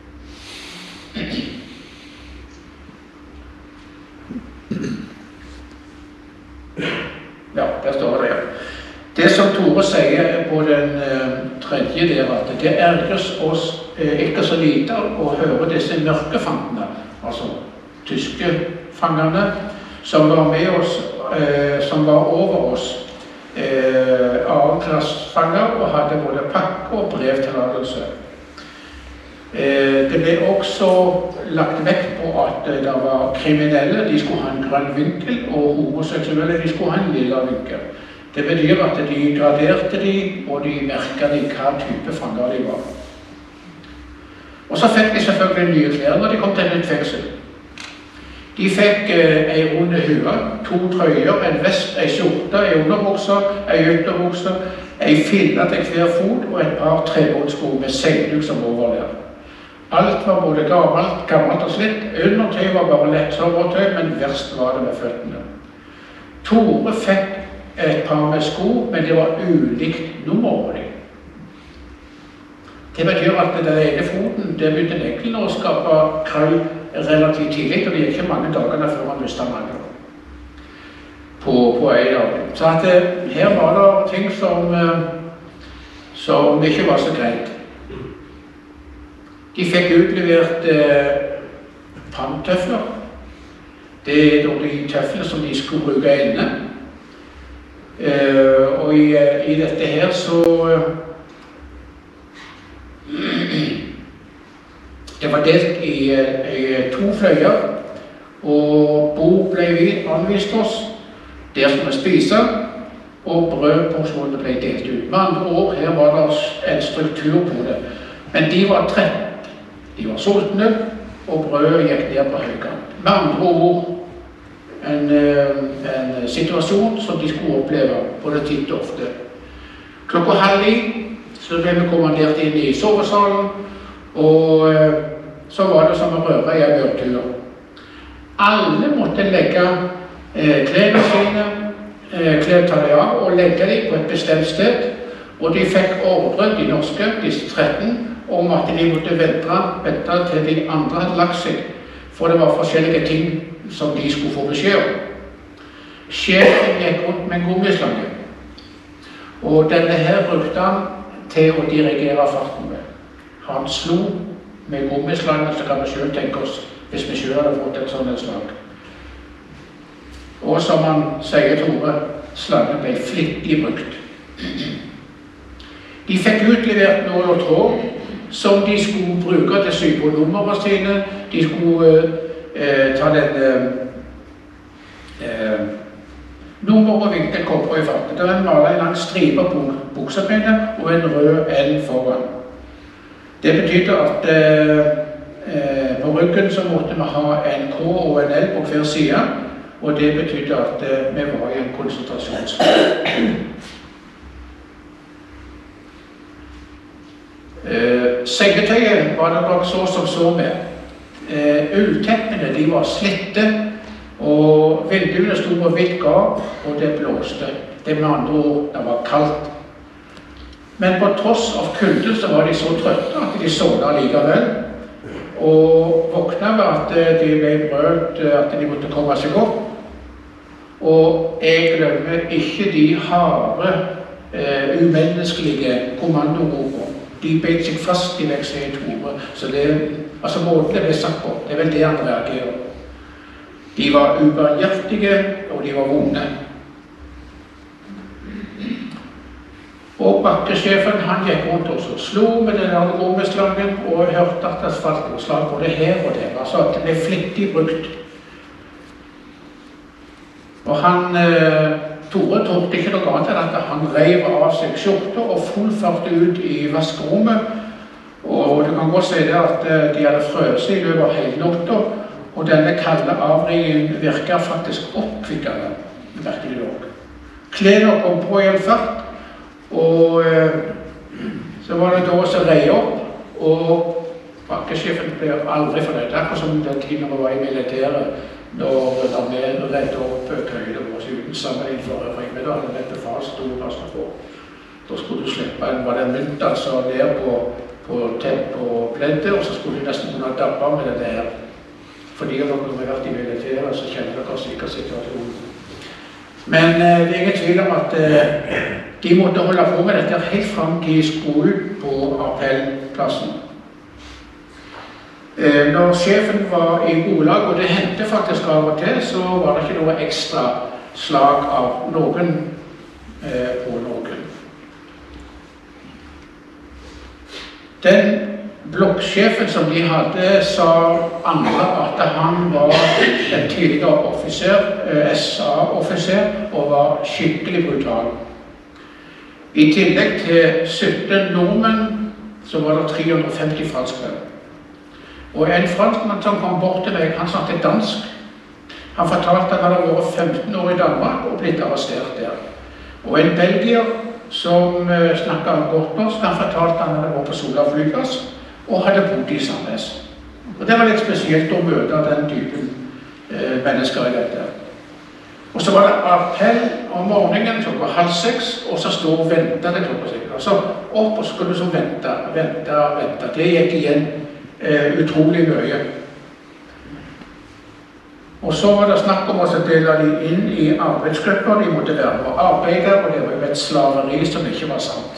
Ja, der står det. Det som Tore sier på den tredje der, at det ergres oss ikke så lite å høre disse mørke fangene, altså tyske fangene, som var med oss, som var over oss, A-klassfanger og hadde både pakke og brevtillatelse. Det ble også lagt vekt på at det var kriminelle, de skulle ha en grønn vinkel, og homoseksuelle, de skulle ha en lilla vinkel. Det betyr at de graderte de, og de merket de hva type fanger de var. Og så fikk de selvfølgelig nye klær når de kom til et nytt fengsel. De fikk en runde hue, 2 trøyer, en vest, en skjorte, en underbukse, en ytterbukse, en fille til hver fot og et par trebåtsko med seilduk som overlær. Alt var både gammelt og slitt. Undertøy var bare lettsovertøy, men verst var det med føttene. Tore fikk et par med sko, men det var ulikt nummer på dem. Det betyr at den ene foten, det begynte neglene å skape krøll relativt tidlig, og det gikk ikke mange dagene før man mistet nagler på en av dem. Så at her var det ting som ikke var så greit. De fikk utlevert panntøfler. Det er de tøflene som de skulle bruke inne. Og i dette her så det var delt i 2 fløyer, og bord ble vi anvist oss. Der skulle vi spise, og brødporsjonene ble delt ut. Med andre ord, her var det en struktur på det. Men de var trett. De var sultne, og brødet gikk ned på høykant. Med andre ord, en situasjon som de skulle oppleve både titt og ofte. Klokka 8:30 så ble vi kommandert inn i sovesalen, og så var det som å røre i en børtur. Alle måtte legge klærne sine, ta dem av og legge dem på et bestemt sted, og de fikk ordre, de norske, disse 13, om at de måtte vente til de andre hadde lagt seg, for det var forskjellige ting som de skulle få beskjed om. Sjefen gikk rundt med en gummislange, og denne her brukte han til å dirigere farten med. Han slo med gummislangen, så kan vi selv tenke oss, hvis vi selv hadde fått et sånt slag. Og som han sier, Tore, slangen ble flittig brukt. De fikk utlevert nål og tråd, som de skulle bruke til å sy på numrene sine. De skulle ta den nummer og vinkelkopper i farten. Det var malet en lang stripe på buksebeinet og en rød L foran. Det betydde at på ryggen så måtte vi ha en K og en L på hver side, og det betydde at vi var i en konsentrasjonsleir. Sengetøyet var det nok så med. Ullteppene, de var slitte, og vinduene sto på vidt gap, og det blåste. Det med andre ord, det var kaldt. Men på tross av kulde så var de så trøtte at de sovna likevel, og våkna ved at de ble brølt at de måtte komme seg opp. Og jeg glemmer ikke de harde, umenneskelige kommandoordene. De beit seg fast i vekk, sier Tore. Så det, altså måten det ble sagt på, det er vel det han reagerer. De var ubarmhjertige, og de var vonde. Og bakkesjefen, han gikk rundt oss og slo med den gummislangen, og hørte at det falt noe slag både her og der. Altså at det ble flittig brukt. Og han Tore torde ikke noe annet enn at han rev av seg skjorta og fullførte ut i vaskerommet. Og du kan godt si det at de hadde frøst i løpet av hele natta, og denne kalde avrigningen virker faktisk oppkvikkende, virkelig nok. Klærne kom på i en fart, og så var det da også rei opp, og bakkesjefen ble aldri fornøyd, akkurat som den tiden vi var i militæret, når vi redde opp køyene våre uten sammenligning for øvrig. Men da hadde dette far stor plaster på. Da skulle du slippe en, var det en mynt altså ned på tepp og pleddet, og så skulle du nesten kunne dabbe med det der. Fordi når dere har vært i militæret, så kjenner dere sikkert situasjonen. Men det er ingen tvil om at de måtte holde på med dette helt frem til skolen på appellplassen. Når sjefen var i godlag, og det hendte faktisk av og til, så var det ikke noe ekstra slag av noen på noen. Den blokksjefen som de hadde, sa andre at han var en tidligere offiser, SA-offiser, og var skikkelig brutal. I tillegg til 17 nordmenn, så var det 350 franskmenn. Og en franskmann som kom bort til meg, han snakket dansk. Han fortalte at han hadde vært 15 år i Danmark og blitt arrestert der. Og en belgier som snakket godt norsk, han fortalte at han hadde vært på Sola flyplass og hadde bodd i Sandnes. Og det var litt spesielt å møte den typen mennesker i dette. Og så var det appell om morgenen klokka 5:30, og så stod og ventet det klokka 6. Så opp og skulle så vente. Det gikk igjen utrolig mye. Og så var det snakk om å dele de inn i arbeidsgrupper. De måtte være med å arbeide, og det var jo et slaveri som ikke var sant.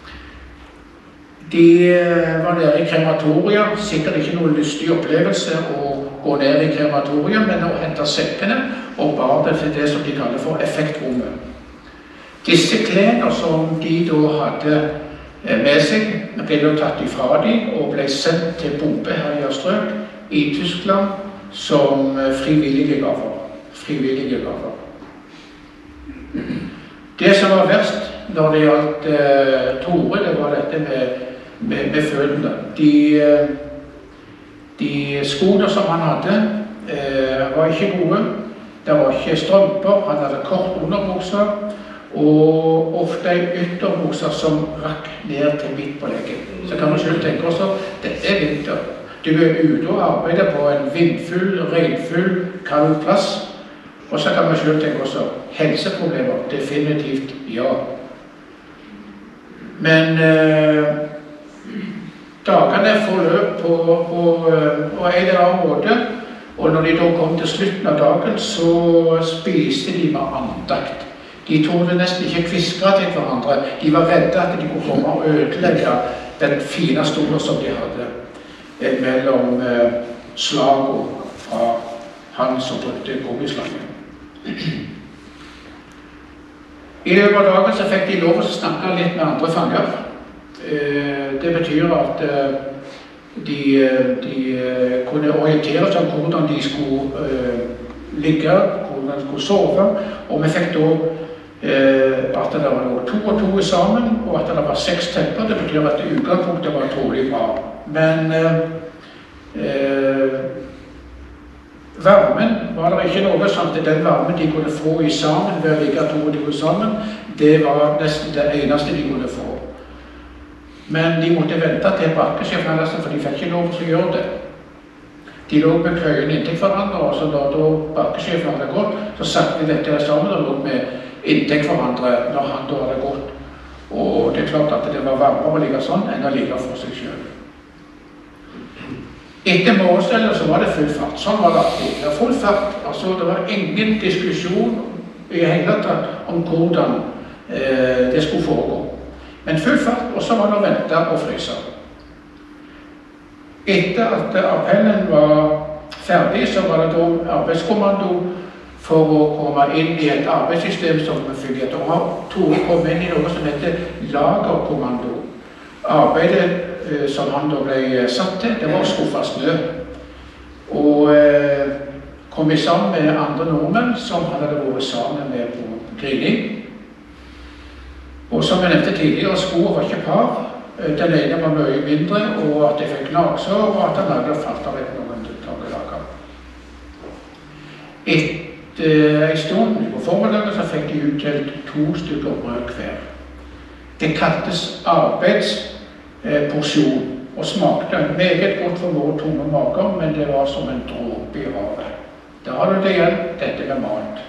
De var nede i krematorier, sikkert ikke noen lystig opplevelse å gå ned i krematorier, men å hente sekkene og bar det til det som de kaller for effektrommet. Disse klærne som de da hadde med seg, ble da tatt ifra dem og ble sendt til bombeherjede strøk i Tyskland som frivillige gaver. Det som var verst når det gjaldt Tore, det var dette med føttene. De skoene som han hadde, var ikke gode. Det var ikke strømper, han hadde kort underbukser, og ofte en ytterbukser som rakk ned til midt på leggen. Så kan man selv tenke også, dette er vinter. Du er ute og arbeider på en vindfull, regnfull, kald plass. Og så kan man selv tenke også, helseproblemer, definitivt ja. Men dagene forløp på en eller annen måte, og når de da kom til slutten av dagen, så spiste de med andakt. De torde nesten ikke kviskre til hverandre. De var redde at de kunne komme og ødelegge den fine stolen som de hadde mellom slagene fra han som brukte gummislangen. I løpet av dagen så fikk de lov å snakke litt med andre fanger. Det betyr at de kunne orientere seg om hvordan de skulle ligge, hvordan de skulle sove, og vi fikk da at det var 2 og 2 sammen, og at det var 6 tepper. Det betyr at utgangspunktet var trolig bra. Men varmen var det ikke noe sånn at den varmen de kunne få i sammen ved å ligge 2 og 2 sammen, det var nesten det eneste de kunne få. Men de måtte vente til bakkesjefen, for de fikk ikke lov til å gjøre det. De lå med køyene inntil hverandre, og så da bakkesjefen hadde gått, så satte de dette sammen og lå med inntil hverandre når han da hadde gått. Og det er klart at det var varmere å ligge sånn enn å ligge for seg selv. Etter morgenstellet så var det full fart. Sånn var det alltid. Det var full fart. Altså, det var ingen diskusjon i hele tatt om hvordan det skulle foregå. Men full fart, og så var det å vente og fryse. Etter at appellen var ferdig, så var det da arbeidskommando for å komme inn i et arbeidssystem som vi fungerte. Og Tore kom inn i noe som heter lagerkommando. Arbeidet som han da ble satt til, det var å skuffe snø. Og kom sammen med andre nordmenn som han hadde vært sammen med på grining. Og som jeg nevnte tidligere, skoene var ikke par. Den ene var mye mindre, og at jeg fikk gnagsår, og at den andre falt av noen dager. Etter en stund på formiddagen så fikk de utdelt 2 stykker brød hver. Det kaltes arbeidsporsjon, og smakte meget godt for våre tunge mager, men det var som en dråpe i havet. Da har du det igjen, dette med mat.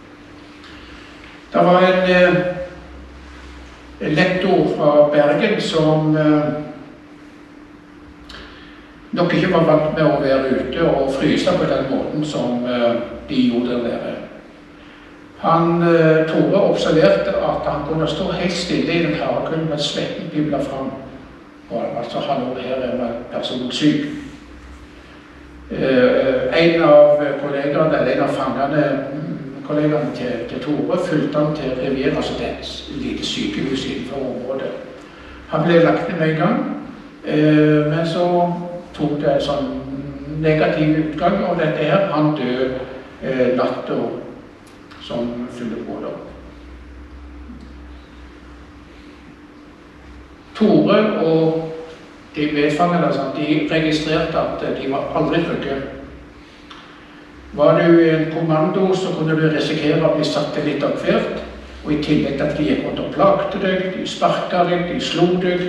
Det var en lektor fra Bergen som nok ikke var vant med å være ute og fryse på den måten som de gjorde der nede. Tore observerte at han kunne stå helt stille i den harde kulden med svetten piblet fram. Altså hallo, her en person syk. En av kollegene, eller en av fangene, kollegaene til Tore, fulgte han til Riviera, altså det lite sykehus innenfor området. Han ble lagt ned med en gang, men så tok det en sånn negativ utgang, og dette her, han døde latter som fyller på da. Tore og de medfangene, de registrerte at de var aldri trygge. Var du i en kommando, så kunne du risikere å bli satt til litt av hvert, og i tillegg at de gikk rundt og plagte deg, de sparket deg, de slo deg.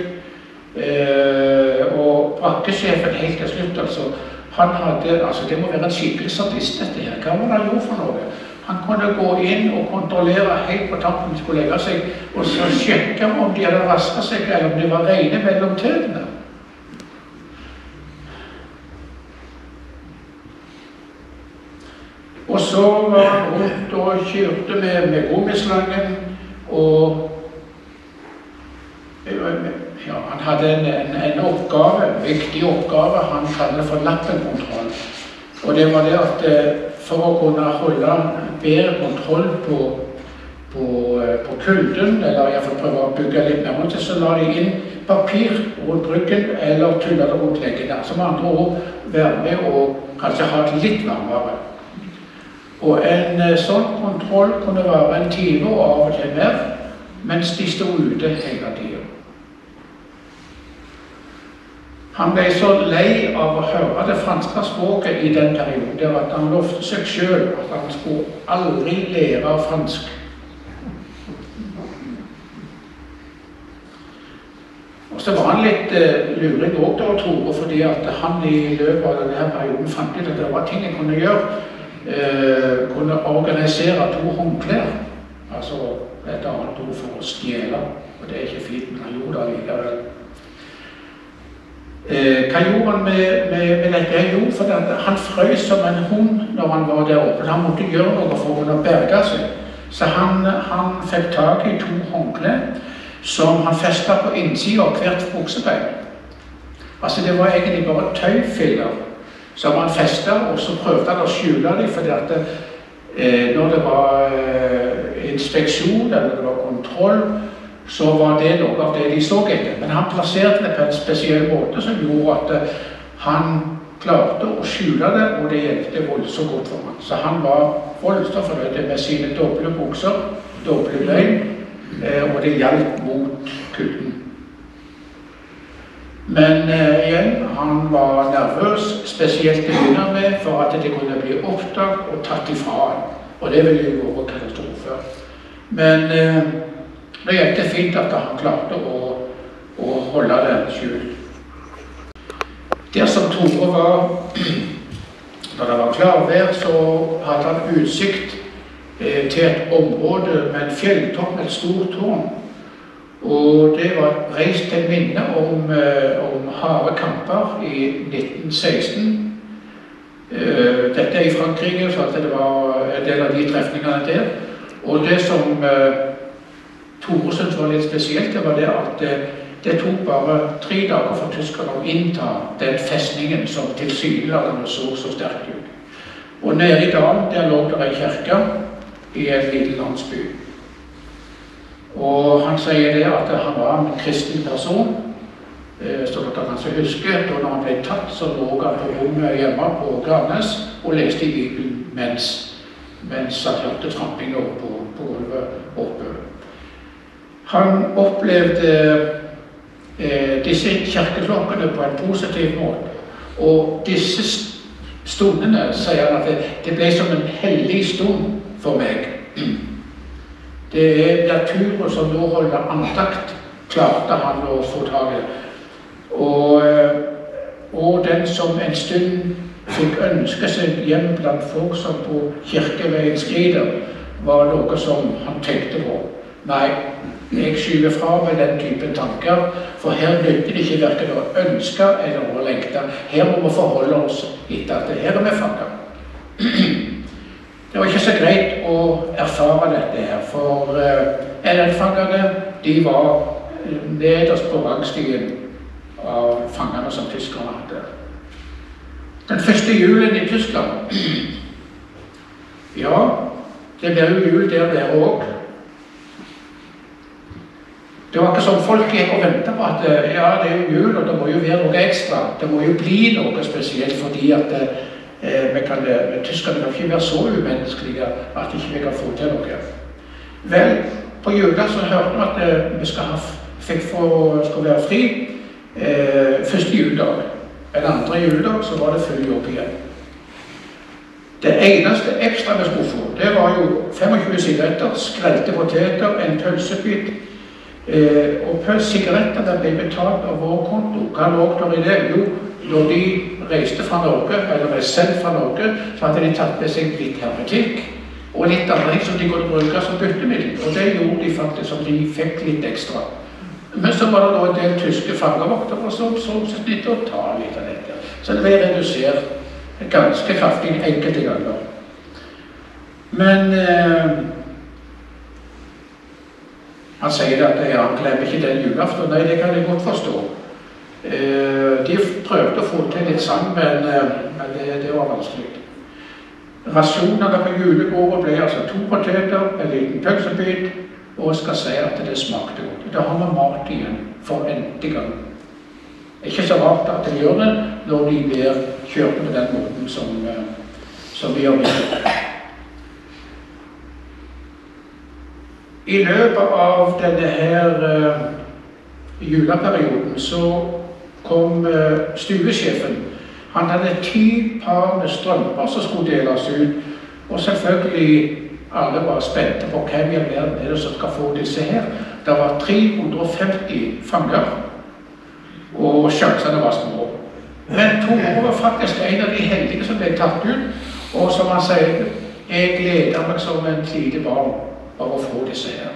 Og brakkesjefen helt til slutt, altså, han hadde, det må være en skikkelig sadist dette her. Hva var det han gjorde for noe? Han kunne gå inn og kontrollere helt på tampen de skulle legge seg, og så sjekke om de hadde rasket seg, eller om de var rene mellom tødene. Og så var han rundt og kjørte med gummislangen, og ja, han hadde en oppgave, en viktig oppgave, han kalte det for lappenkontroll. Og det var det at for å kunne holde bedre kontroll på kulden, eller i hvert fall prøve å bygge litt mer rundt det, så la de inn papir rundt ryggen, eller tullet det rundt leggene. Som andre ord, være med og kanskje ha det litt varmere. Og en sånn kontroll kunne være en time og av og til mer, mens de stod ute hele tiden. Han ble så lei av å høre det franske språket i den perioden, at han lovte seg selv at han skulle aldri lære fransk. Og så var han litt luring også da, Tore, fordi at han i løpet av denne perioden fant ut at det var ting han kunne gjøre. Kunne organisere 2 håndklær, altså et annet ord for å stjele, og det er ikke fint, men han gjorde det likevel. Hva gjorde han med dette? Jo, for han frøs som en hund når han var der oppe. Han måtte gjøre noe for å kunne berge seg. Så han fikk tak i 2 håndklær som han festet på innsiden av hvert buksebein. Altså det var egentlig bare tøyfiller som han festet, og så prøvde han å skjule dem, fordi at når det var inspeksjon eller det var kontroll, så var det noe av det de så etter. Men han plasserte det på en spesiell måte som gjorde at han klarte å skjule det, og det hjelpte voldsomt godt for ham. Så han var voldsomt fornøyd med sine doble bukser, doble bein, og det hjalp mot kulden. Men igjen, han var nervøs, spesielt til å begynne med, for at det kunne bli oppdaget og tatt ifra han. Og det ville jo være katastrofe. Men det gikk det fint at han klarte å holde det skjult. Der som Tore var, da det var klarvær, så hadde han utsikt til et område med en fjelltopp med et stort tårn. Og det var reist til minne om harde kamper i 1916. Dette er i Frankrike, så det var en del av de trefningene der. Og det som Tore syntes var litt spesielt, det var det at det tok bare 3 dager for tyskerne å innta den festningen som tilsynelatende så sterkt ut. Og nede i dalen, der lå det en kirke i en liten landsby. Og han sier det at han var en kristen person, så dere kanskje husker, og når han ble tatt, så lå han på rommet hjemme på Garnes og leste i Bibelen mens mens han hørte tramping på gulvet oppe. Han opplevde disse kirkeklokkene på en positiv måte, og disse stundene, sier han, at det ble som en hellig stund for meg. Det naturen som nå holder andakt, klarte han å få tag i. Og den som en stund fikk ønske seg hjem blant folk som på kirkeveien skrider, var noe som han tenkte på. Nei, jeg skyver fra meg den typen tanker, for her nytter det ikke hverken å ønske eller å lengte. Her må vi forholde oss etter at her er vi fanget. Det var ikke så greit å erfare dette her, for LN-fangene, de var nederst på rangstigen av fangene som tyskerne hadde. Den første julen i Tyskland, ja, det ble jo jul der også. Det var ikke sånn folk gikk og ventet på at ja, det er jo jul, og det må jo være noe ekstra. Det må jo bli noe spesielt, fordi at tyskerne kan ikke være så umenneskelige at ikke vi kan få til noe. Vel, på jula så hørte vi at vi skulle være fri første juledag. En andre juledag så var det full jobb igjen. Det eneste ekstra vi skulle få, det var jo 25 sigaretter, skrelte poteter, en pølsebit, og sigarettene ble betalt av vår konto. Hva lå der i det? Jo, når de reiste fra Norge, eller ble sendt fra Norge, så hadde de tatt med seg litt hermetikk, og litt andre som de kunne bruke som byttemiddel. Og det gjorde de faktisk, som de fikk litt ekstra. Men så var det da en del tyske fangevoktere som så snitt å ta litt av dette. Så det ble redusert ganske kraftig enkelte ganger. Men han sier at han glemmer ikke den julaften. Nei, det kan jeg godt forstå. De prøvde å få til litt sang, men det var vanskelig. Rasjonene på julebordet ble altså 2 poteter, en liten pølsebit, og jeg skal si at det smakte godt. Da har vi mat igjen for endelig gang. Det er ikke så rart at de gjør det når de blir kjørt på den måten som vi gjør med. I løpet av denne her juleperioden så kom stuesjefen. Han hadde 10 par med strømper som skulle deles ut, og selvfølgelig alle var spente på hvem i verden er det som skal få disse her. Det var 350 fanger, og sjansene var små. Men Tore var faktisk en av de heldige som ble tatt ut, og som han sier, jeg gleder meg som en lite barn av å få disse her.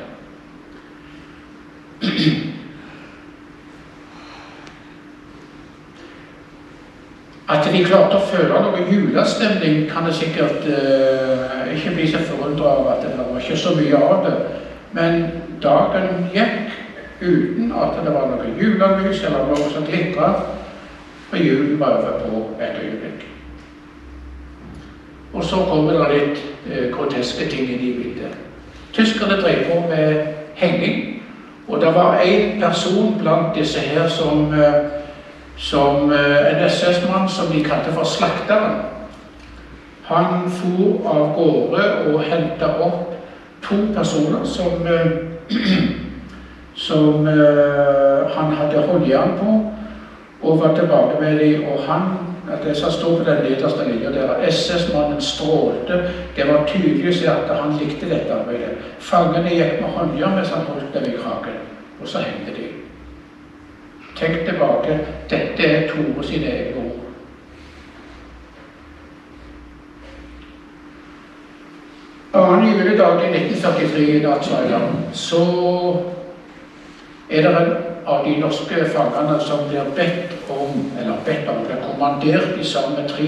At de klarte å føle noe julestemning kan det sikkert ikke bli så forundret av at det var ikke så mye av det. Men dagen gikk uten at det var noe julelys eller noe som glitret, og julen var over på et øyeblikk. Og så kommer det litt groteske ting inn i bildet. Tyskerne drev på med henging, og det var en person blant disse her som en SS-mann som de kalte for slakteren. Han for av gårde og hentet opp 2 personer som han hadde håndjern på, og var tilbake med dem, og det som stod på den nederste linjen der, SS-mannen strålte. Det var tydelig å se at han likte dette arbeidet. Fangene gikk med håndjern mens han holdt dem i kraken, og så hengte de. Tenk tilbake, dette er Tore sine egne ord. Annen juledag i 1943 i Natsveiland, så er det en av de norske fangene som blir bedt om, blir kommandert i sammen med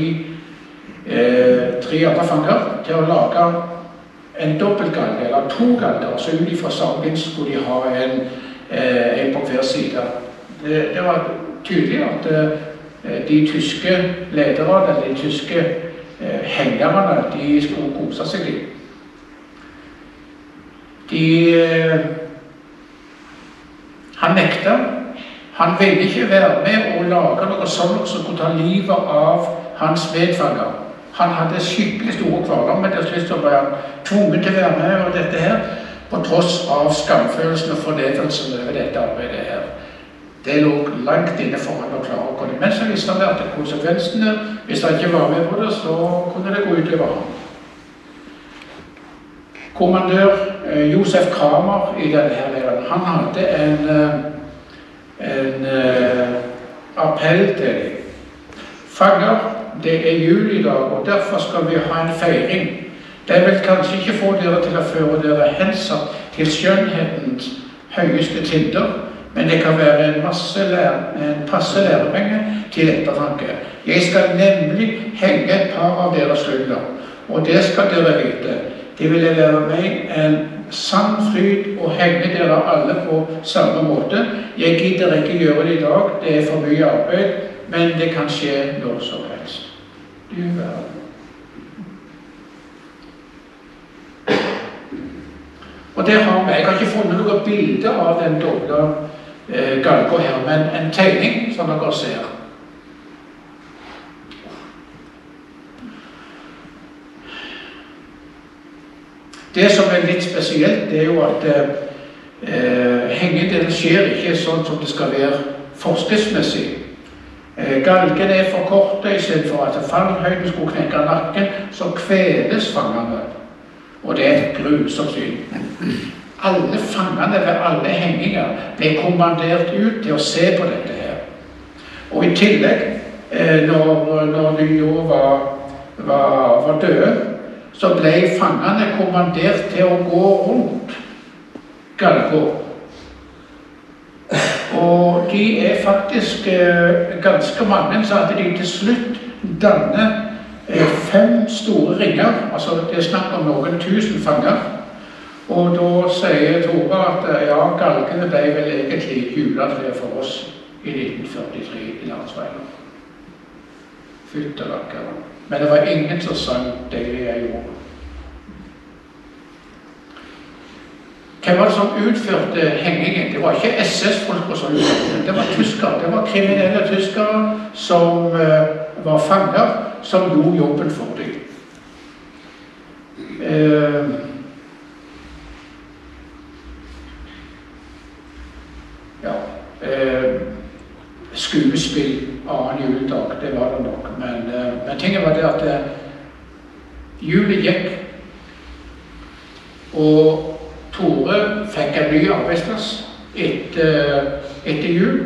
3 andre fanger til å lage en dobbeltgalge, eller 2 galger, så ut fra sangen skulle de ha en på hver side. Det var tydelig at de tyske lederne, eller de tyske hengerne, de skulle kose seg litt. Han nekta. Han ville ikke være med å lage noe sånt som kunne ta livet av hans medfanger. Han hadde skikkelig store kvaler, men til slutt så ble han tvunget til å være med over dette her, på tross av skamfølelsen og fornedelsen over dette arbeidet her. Det lå langt inne for han å klare å gå. Men så visste han at konsekvensene, hvis han ikke var med på det, så kunne det gå ut over ham. Kommandør Josef Kramer i denne her leiren, han hadde en appell til dem. Fanger, det jul i dag, og derfor skal vi ha en feiring. Det vil kanskje ikke få dere til å føre dere hensatt til skjønnhetens høyeste tinder, men det kan være en passe lærepenge til ettertanke. Jeg skal nemlig henge et par av deres skulder, og det skal dere vite. Det ville være meg en sann fryd å henge dere alle på samme måte. Jeg gidder ikke gjøre det i dag, det for mye arbeid, men det kan skje når som helst. Du verden. Og det har vi. Jeg har ikke funnet noe bilde av den doble galga her, men en tegning som dere ser. Det som litt spesielt, det jo at hengedelen skjer ikke sånn som det skal være forskriftsmessig. Galgen for korte, i stedet for at fallhøyden skulle knekke nakken, så kveles fangene. Og det et grusomt syn. Alle fangene ved alle henginger ble kommandert ut til å se på dette her. Og i tillegg, når de jo var døde, så ble fangene kommandert til å gå rundt galga. Og de faktisk ganske mange, så at de til slutt dannet 5 store ringer, altså det er snakk om noen tusen fanger. Og da sier Tore at ja, galgene ble vel egentlig juletreet for oss i 1943 i landsveien. Fylt av lakker. Men det var ingen som sang det jeg gjorde. Hvem var det som utførte hengingen? Det var ikke SS-folk som utførte det. Det var tyskere. Det var kriminelle tyskere som var fanger, som gjorde jobben for dem. Skuespill annen juledag, det var det nok. Men tingen var det at julet gikk, og Tore fikk en ny arbeidsplass etter jul.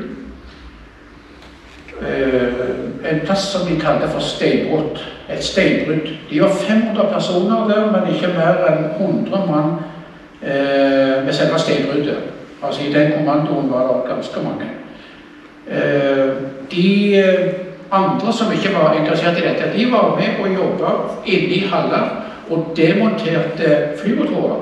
En plass som de kalte for steinbrudd, et steinbrudd. De var 500 personer der, men ikke mer enn 100 mann med selve steinbruddet. Altså i den kommandoen var det ganske mange. De andre som ikke var engasjert i dette, de var med og jobbet inne i haller og demonterte flymotorer.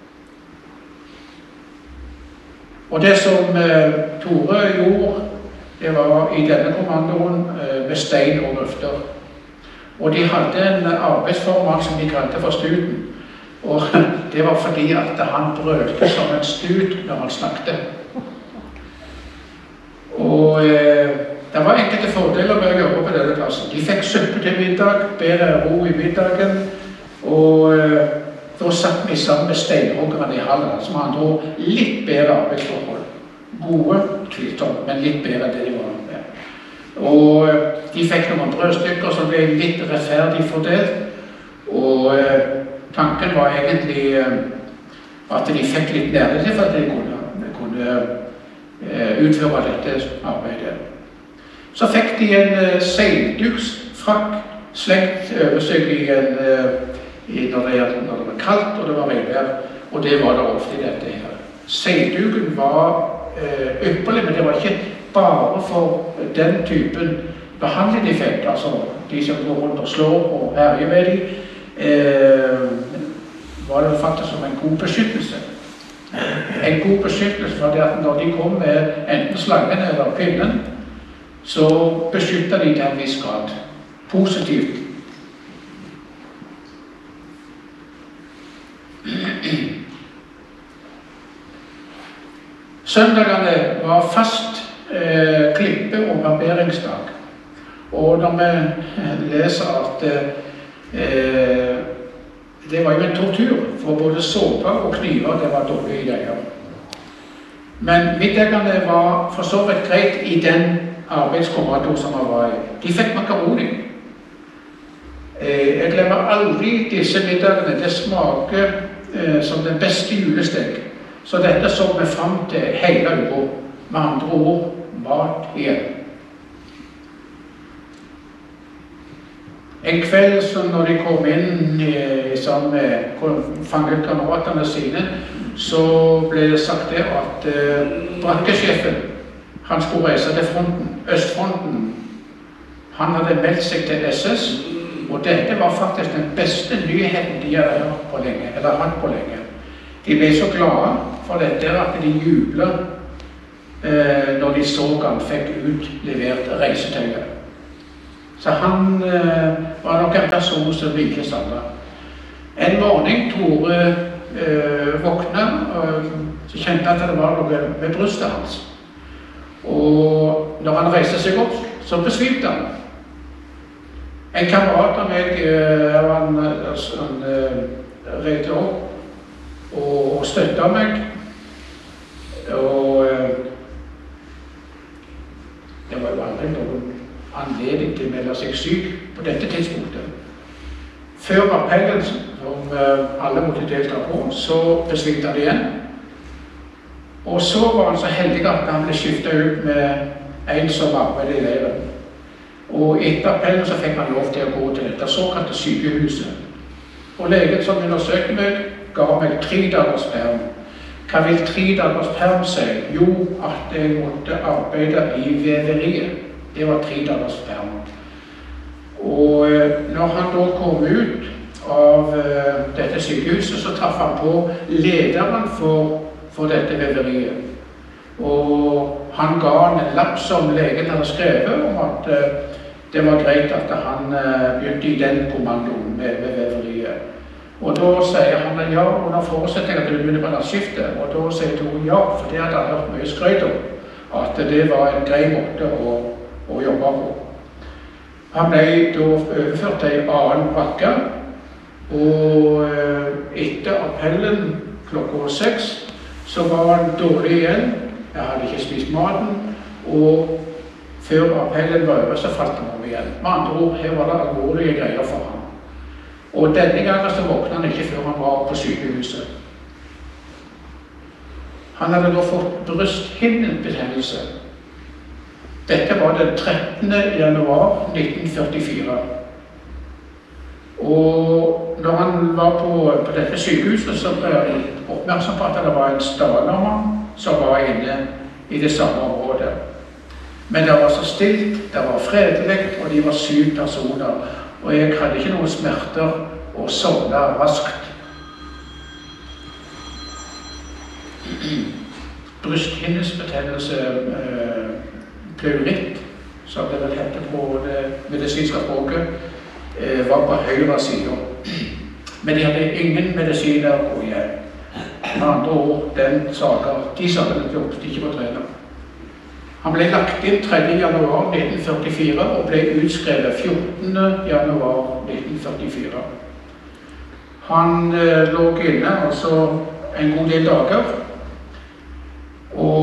Og det som Tore gjorde, det var i denne kommandoen med stein og grøfter. Og de hadde en arbeidsformann som de kalte for Stuten. Og det var fordi at han brølte som en stut når han snakket. Og det var enkelte fordeler med å jobbe på denne plassen. De fikk suppe til middag, bedre ro i middagen, og da satt vi sammen med steinhoggerne i hallen, som hadde litt bedre arbeidsforhold. Gode, tvilsomt, men litt bedre enn det de var med. Og de fikk noen brødstykker som ble litt rettferdig fordelt, og tanken var egentlig at de fikk litt nærmere til for at de kunne utføre dette arbeidet. Så fikk de en seilduksfrakk slengt over seg når det var kaldt og det var regnvær, og det var det ofte i dette her. Seilduken var ypperlig, men det var ikke bare for den typen behandling de fikk, altså de som går rundt og slår og herjer med dem, var det faktisk som en god beskyttelse. En god beskyttelse for det at når de kom med enten slangen eller pinnen, så beskyttet de til en viss grad. Positivt. Søndagene var fast klippe- og barberingsdag. Og når vi leser at Det var jo en tortur, for både såpe og kniver, det var dårlige greier. Men middaggene var for så vidt greit i den arbeidskomratoren som jeg var i. De fikk makaroni. Jeg glemmer aldri disse middagene. Det smaker som den beste julestek. Så dette så vi frem til hele uka. Med andre ord, mat igjen. En kveld så når de kom inn sammen med fangekameratene sine, så ble det sagt det at brakkesjefen, han skulle reise til fronten, Østfronten. Han hadde meldt seg til SS, og dette var faktisk den beste nyheten de hadde hørt på lenge, eller hatt på lenge. De ble så glade for dette at de jublet når de så han fikk utlevert reisetøyet. Så han var nok en person som vi ikke savnet. En morgen Tore våkna, så kjente han at det var noe med brystet hans. Og når han reiste seg opp, så besvimte han. En kamerat av meg, han reiste opp og støttet meg. Og det var jo aldri noen anledning til å melde seg syk på dette tidspunktet. Før appellen som alle måtte delta på, så besvimte han igjen. Og så var han så heldig at han ble skiftet ut med en som arbeidet i leiren. Og etter appellen så fikk han lov til å gå til dette såkalte sykehuset. Og legen som undersøkte meg, ga meg 3 dagers perm. Hva vil 3 dagers perm si? Jo, at jeg måtte arbeide i veveriet. Det var 3 dagers perm. Og når han da kom ut av dette sykehuset, så traff han på lederen for dette veveriet. Og han ga han en lapp som legen hadde skrevet om at det var greit at han begynte i den kommandoen med veveriet. Og da sier han ja, og da forutsetter jeg at du begynner på nattskiftet. Og da sier Tore ja, for det hadde han hørt mye skrøyt om. At det var en grei måte å jobbe på. Han ble da overført til en annen brakke. Og etter appellen klokka 6 så var han dårlig igjen. Jeg hadde ikke spist maten. Og før appellen var over, så falt han om igjen. Med andre ord, her var det alvorlige greier for ham. Og denne gangen så våknet han ikke før han var på sykehuset. Han hadde da fått brysthinnebetennelse. Dette var den 13. januar 1944. Og når han var på dette sykehuset, så ble han oppmerksom på at det var en Stavanger-mann som var inne i det samme området. Men det var så stilt, det var fredelig, og de var 7 personer. Og jeg hadde ikke noen smerter og sovnet raskt. Brysthinnesbetennelse, pleuritt, som det vel heter på det medisinske språket, var på høyre side. Men de hadde ingen medisiner å gi. Med andre ord, de sakene jobbet ikke på trener. Han ble lagt inn 3. januar 1944 og ble utskrevet 14. januar 1944. Han lå inne altså en god del dager, og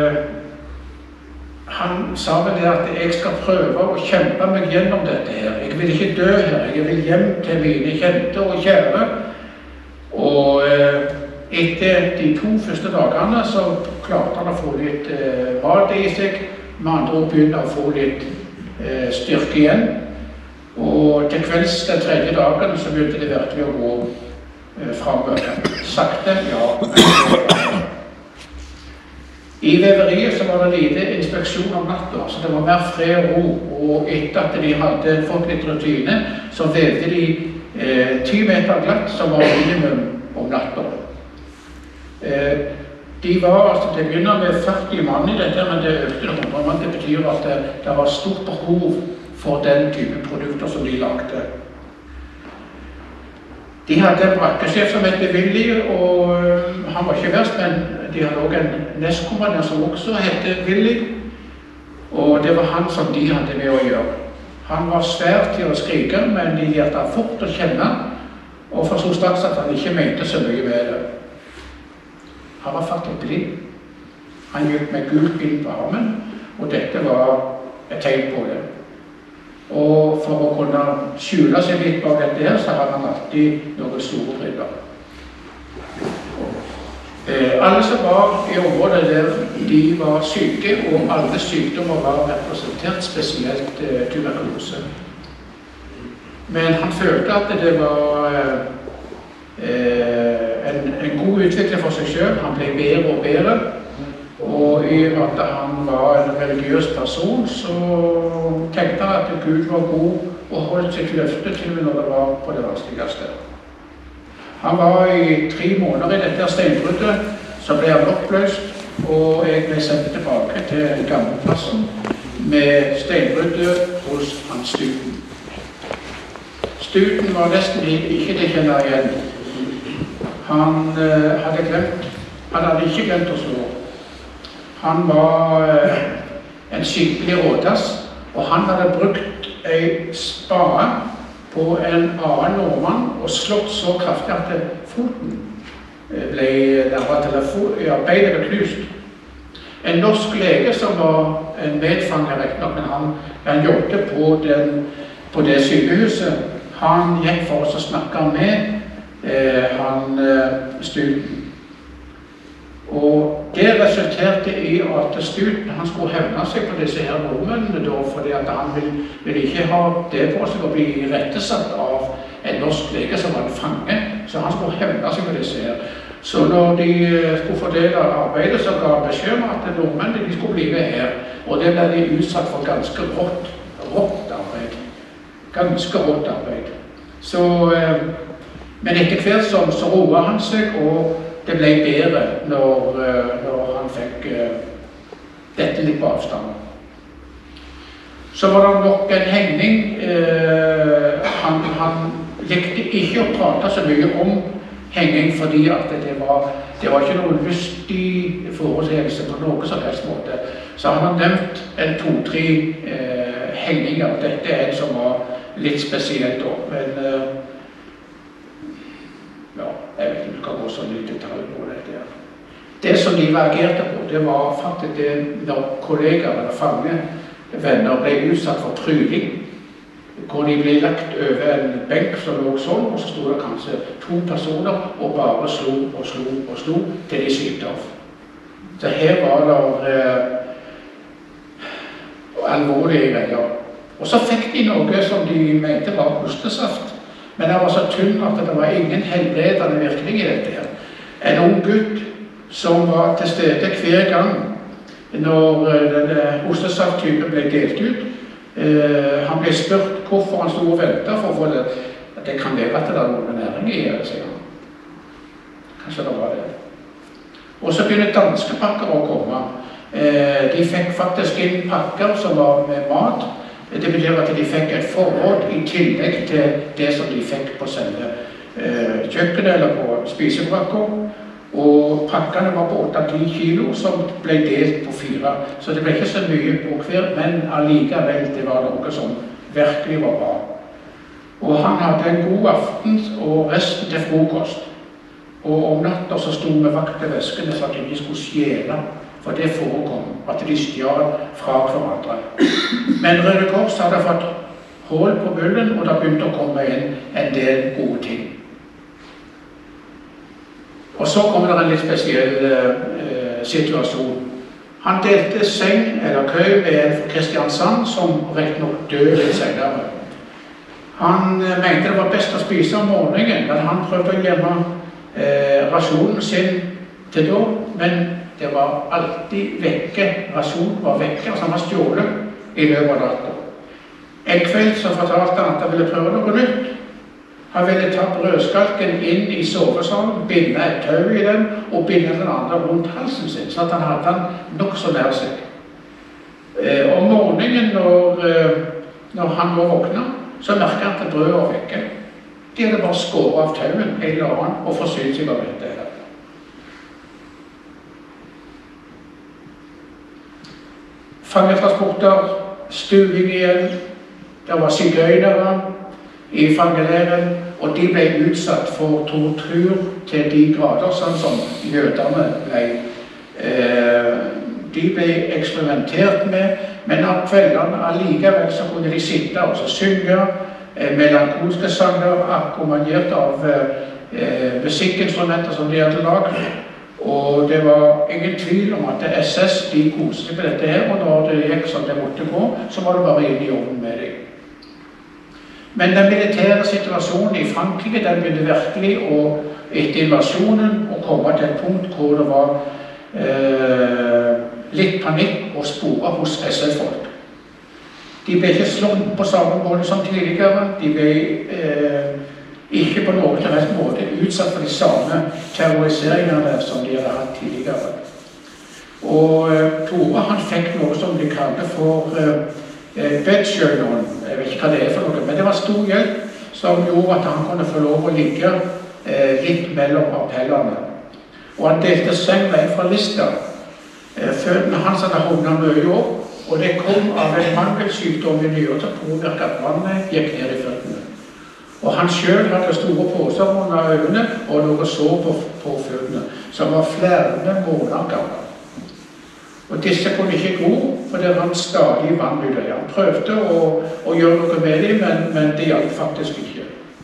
han sa vel det at jeg skal prøve å kjempe meg gjennom dette her. Jeg vil ikke dø her, jeg vil hjem til mine kjente og kjære. Og etter de 2 første dagene så klarte han å få litt mat i seg. Med andre ord begynte å få litt styrke igjen. Og til kvelds den 3. dagen så begynte det virkelig å gå fremover. Sakte, ja. I veveriet så var det lite inspeksjon om natta, så det var mer fred og ro. Og etter at de hadde fått litt rutine, så vevde de 10 meter glatt, som var minimum om natta. De var altså til å begynne med 40 mann i dette, men det økte det 100 mann. Det betyr at det var stort behov for den type produkter som de lagde. De hadde en brakkesjef som het Willy, og han var ikke verst, men de hadde også en nestkommander som også het Willy. Og det var han som de hadde med å gjøre. Han var svær til å skrike, men de lærte han fort å kjenne, og forstod straks at han ikke mente så mye med det. Han var faktisk blind. Han gikk med gult bind på armen, og dette var et tegn på det. Og for å kunne skjule seg litt bak dette her, så hadde han alltid noen store briller. Alle som var i området der, de var syke, og alle sykdommer var representert, spesielt tuberkulose. Men han følte at det var en god utvikling for seg selv. Han ble bedre og bedre. Og i at han var en religiøs person, så tenkte han at Gud var god og holdt sitt løfte til når det var på det vanskeligste. Han var i 3 måneder i dette steinbruddet, så ble han oppløst, og jeg ble sendt tilbake til gamleplassen med steinbruddet hos hans Stuten. Stuten var nesten ikke det kjenner igjen. Han hadde ikke glemt å slå. Han var en skikkelig råtass, og han hadde brukt en spade på en annen nordmann og slått så kraftig at foten beinet ble knust. En norsk lege som var en medfanger, men han jobbet på det sykehuset. Han gikk for oss å snakke med Stuten. Og det resulterte i at Stuten skulle hevne seg på disse her nordmennene, fordi at han ville ikke ha det på seg å bli rettesatt av en norsk lege som var en fange, så han skulle hevne seg på disse her. Så når de skulle fordele arbeidet, så ga han beskjed om at nordmennene skulle bli med her, og det ble de utsatt for ganske rått arbeid. Ganske rått arbeid. Men etter hvert så roet han seg, og det ble bedre når han fikk dette litt på avstand. Så var det nok en hengning. Han likte ikke å prate så mye om henging, fordi at det var ikke noen lystig foreseelse på noen som helst måte. Så han har nevnt en 2-3 hengninger. Dette er en som var litt spesielt da, men jeg vet ikke om du kan gå så litt detalj på dette. Det som de reagerte på, det var faktisk det når kollegaer eller fangevenner ble utsatt for tryling, hvor de ble lagt over en benk som lå sånn, og så stod det kanskje 2 personer og bare slo til de svilte av. Så her var det alvorlige greier. Og så fikk de noe som de mente var hostesaft. Men det var så tynn at det var ingen helbredende virkning i dette her. En ung gutt som var til stede hver gang når denne hostesafttypen ble delt ut. Han ble spurt hvorfor han stod og ventet for å få det. Det kan være at det var noe næring i det, sier han. Kanskje det var det. Og så begynte danske pakker å komme. De fikk faktisk inn pakker som var med mat. Det betyr at de fikk et forråd i tillegg til det som de fikk på selve kjøkkenet eller på spisebrakka. Og pakkene var på 8-10 kilo som ble delt på 4. Så det ble ikke så mye på hver, men allikevel det var noe som virkelig var bra. Og han hadde en god aften og resten til frokost. Og om natta så sto vi vakt ved veskene så at de skulle stjele. For det forekom at de stjal fra hverandre. Men Røde Kors hadde fått hål på bullen, og da begynte å komme inn en del gode ting. Og så kommer det en litt spesiell situasjon. Han delte seng eller køy med en fra Kristiansand som rett nok døde litt senere. Han mente det var best å spise om morgenen, men han prøvde å gjemme rasjonen sin til da, men det var alltid vekke. Rasjonen var vekke, altså han var stjålet i løpet av natta. En kveld så fortalte han at han ville prøve noe nytt. Han ville ta brødskalken inn i sovesalen, binde et tau i den, og binde den andre rundt halsen sin, så at han hadde den nok så nær seg. Om morgenen, når han var våkna, så merket han at brødet var vekke. De hadde bare skåret av tauen, en eller annen, og forsynt seg av dette. Fangetransporter, stuing igjen, Det var sigøynere i fangeleiren, og de ble utsatt for tortur til de grader, sånn som jøderne ble. De ble eksperimentert med, men av kveldene allikevel så kunne de sitte og synge melankolske sanger, akkompagnert av musikkinstrumenter som de hadde laget. Og det var ingen tvil om at SS de koste på dette her, og når det gikk som det måtte gå, så var det bare inn i ovnen med dem. Men den militære situasjonen i Frankrike, den begynte virkelig etter invasjonen å komme til et punkt hvor det var litt panikk og spore hos SS-folk. De ble ikke slått på samme måte som tidligere. De ble ikke på noen som helst måte utsatt for de samme terroriseringene som de hadde hatt tidligere. Og Tore han fikk noe som de kalte for bedsjønån. Jeg vet ikke hva det for noe, men det var stor hjelp som gjorde at han kunne få lov å ligge litt mellom appellene. Og han delte seng med en fra Lista. Føttene hans hadde hovnet mye opp, og det kom av en mangelsykdom i nyere til å påvirke at vannet gikk ned i føttene. Og han selv hadde store poser under øynene og noe sår på føttene, som var flere måneder gammel. Og disse kunne ikke gro, for det rant stadig vann ut av dem. Han prøvde å gjøre noe med dem, men det hjalp faktisk ikke.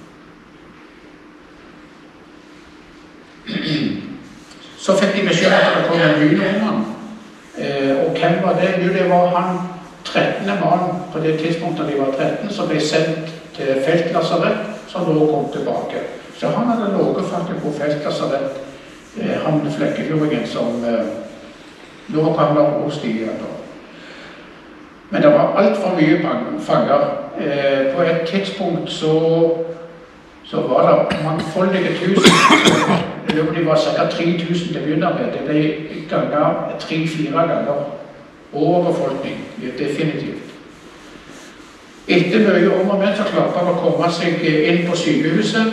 Så fikk de beskjed at det kom en ny nordmann. Og hvem var det? Jo, det var han 13. mann på det tidspunktet de var 13, som ble sendt til feltlassarett, som nå kom tilbake. Så han hadde ligget faktisk på feltlassarett, han Flekkefjordingen, som nå kom han hos de igjen. Men det var alt for mye fanger. På et tidspunkt så var det mangfoldige tusen. Det var ca. 3000 til å begynne med. Det ble ganger 3-4 ganger overbefolkning, definitivt. Etter mye om og men så klarte han å komme seg inn på sykehuset.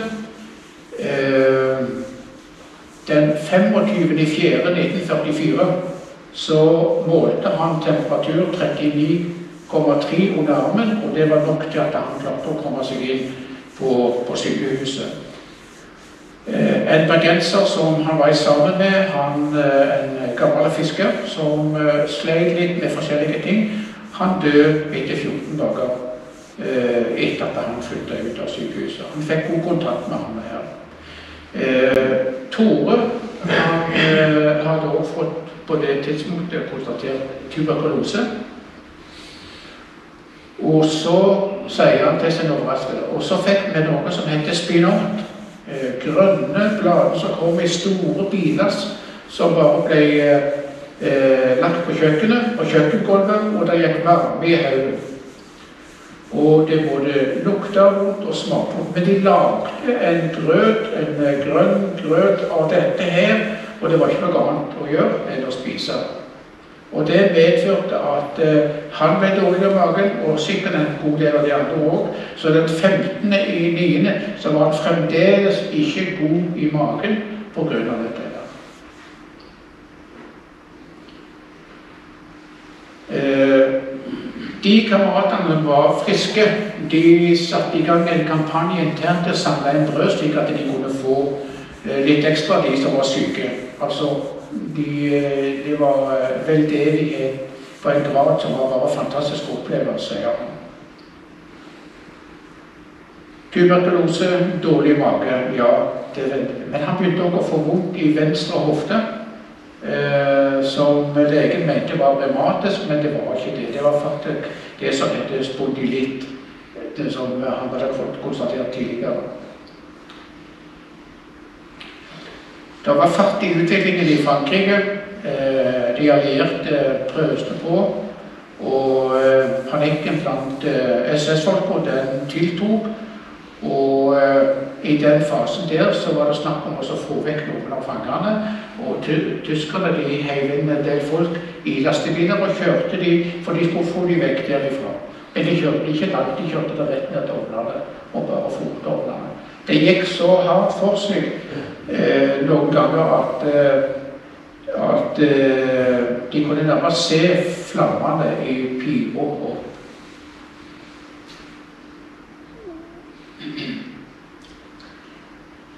Den 25.4.1944 så målte han temperatur 39,3 under armen, og det var nok til at han klarte å komme seg inn på sykehuset. En bergenser som han var sammen med, en gammel fisker som sleit litt med forskjellige ting, han døde etter 14 dager etter at han flyttet ut av sykehuset. Han fikk god kontakt med han her. Tore hadde også fått på det tidspunktet konstatert tuberkulose. Og så sier han til sin overraskelse, og så fikk vi noe som heter spinat. Grønne blader som kom i store biler som bare ble lagt på kjøkkenet, på kjøkkengulvet, og det gikk varme i haugen. Og det både lukta vondt og smakte vondt. Men de lagde en grønn grøt av dette her, og det var ikke noe annet å gjøre enn å spise. Og det medførte at han ble dårlig av magen, og sikkert en god del av de andre også. Så den 15.9. så var han fremdeles ikke god i magen på grunn av dette. De kameratene var friske. De satte i gang en kampanje internt til å samle en brød, slik at de kunne få litt ekstra de som var syke. Altså, de var veldedige på en grad som var bare fantastisk opplevelse. Ja. Tuberkulose, dårlig mage, ja. Men han begynte også å få vondt i venstre hofte, som legen mente var revmatisk, men det var ikke det. Det var faktisk det som heter spondylitt, det som han hadde fått konstatert tidligere. Det var fart i utviklingen i Frankrike. De allierte prøvde på, og panikken blant SS-folk, den tiltok. Og i den fasen der så var det snakk om å få vekk noen av fangene. Og tyskerne de heiv inn en del folk i lastebiler og kjørte de, for de skulle få de vekk derifra. Men de kjørte ikke langt, de kjørte det rett ned til Ålane og bare forte Ålane. Det gikk så hardt for seg noen ganger at de kunne nærmest se flammene i pipa.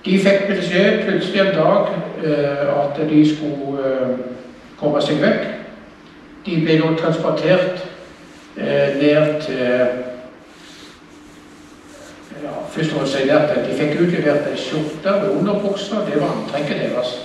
De fikk beskjed plutselig en dag at de skulle komme seg vekk. De ble nå transportert ned til, først må jeg si det at de fikk utlevert en skjorte og underbukser, det var antrekket deres.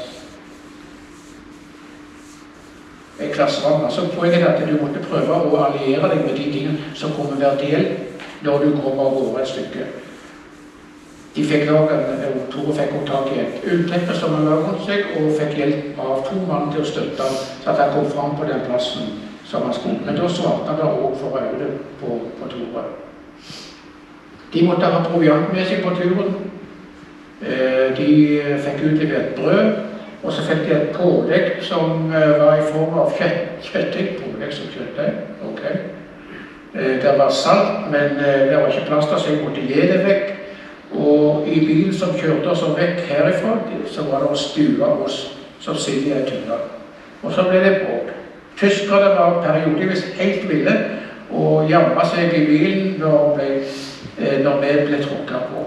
En klassevann. Altså poenget er at du måtte prøve å alliere deg med de tingene som kommer hver del når du kommer over et stykke. De fikk Tore fikk tak i et ullteppe som han la rundt seg, og fikk hjelp av 2 mann til å støtte han, så at han kom fram på den plassen som han skulle. Men da svarte han da også for øynene på Tore. De måtte ha proviant med seg på turen. De fikk utlevert brød, og så fikk de et pålegg som var i form av kjøttdeig. Pålegg som kjøttdeig, ok. Det var salt, men det var ikke plass til, så jeg måtte gi det vekk. Og i bilen som kjørte oss vekk herifra, så var det å stue oss som sitter i en tunnel. Og så ble det bråk. Tyskerne var periodevis helt ville og jamret seg i bilen når vi ble tråkket på.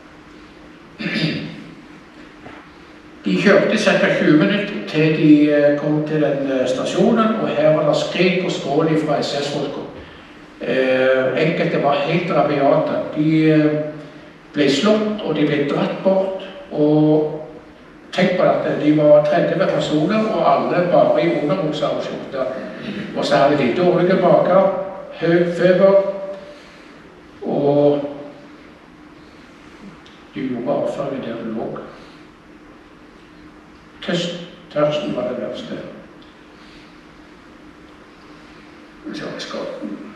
De kjørte ca. 20 minutter til de kom til den stasjonen, og her var det skrik og skrål fra SS-folka. Enkelte var helt rabiate. De ble slått, og de ble dratt bort, og tenk på at de var 30 personer, og alle bare i underbukser og skjorter. Og så hadde de dårlige baker, høy feber, og de gjorde avføring der du lå. Tørsten var det verste. Så jeg skal...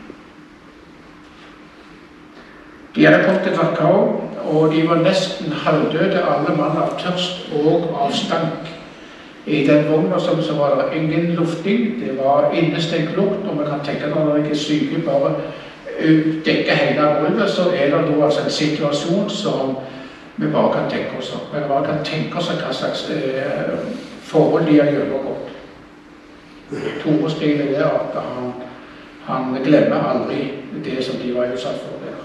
De hadde kommet til Dachau, og de var nesten halvdøde, alle mann av tørst og av stank. I den vognen så var det ingen lufting, det var innestengt lukt, og man kan tenke når det ikke er syke, bare dekker hele gulvet, så er det da altså en situasjon som vi bare kan tenke oss om. Vi bare kan tenke oss hva slags forhold de har gjennomgått. Tore skriver det at han glemmer aldri det som de var utsatt for der.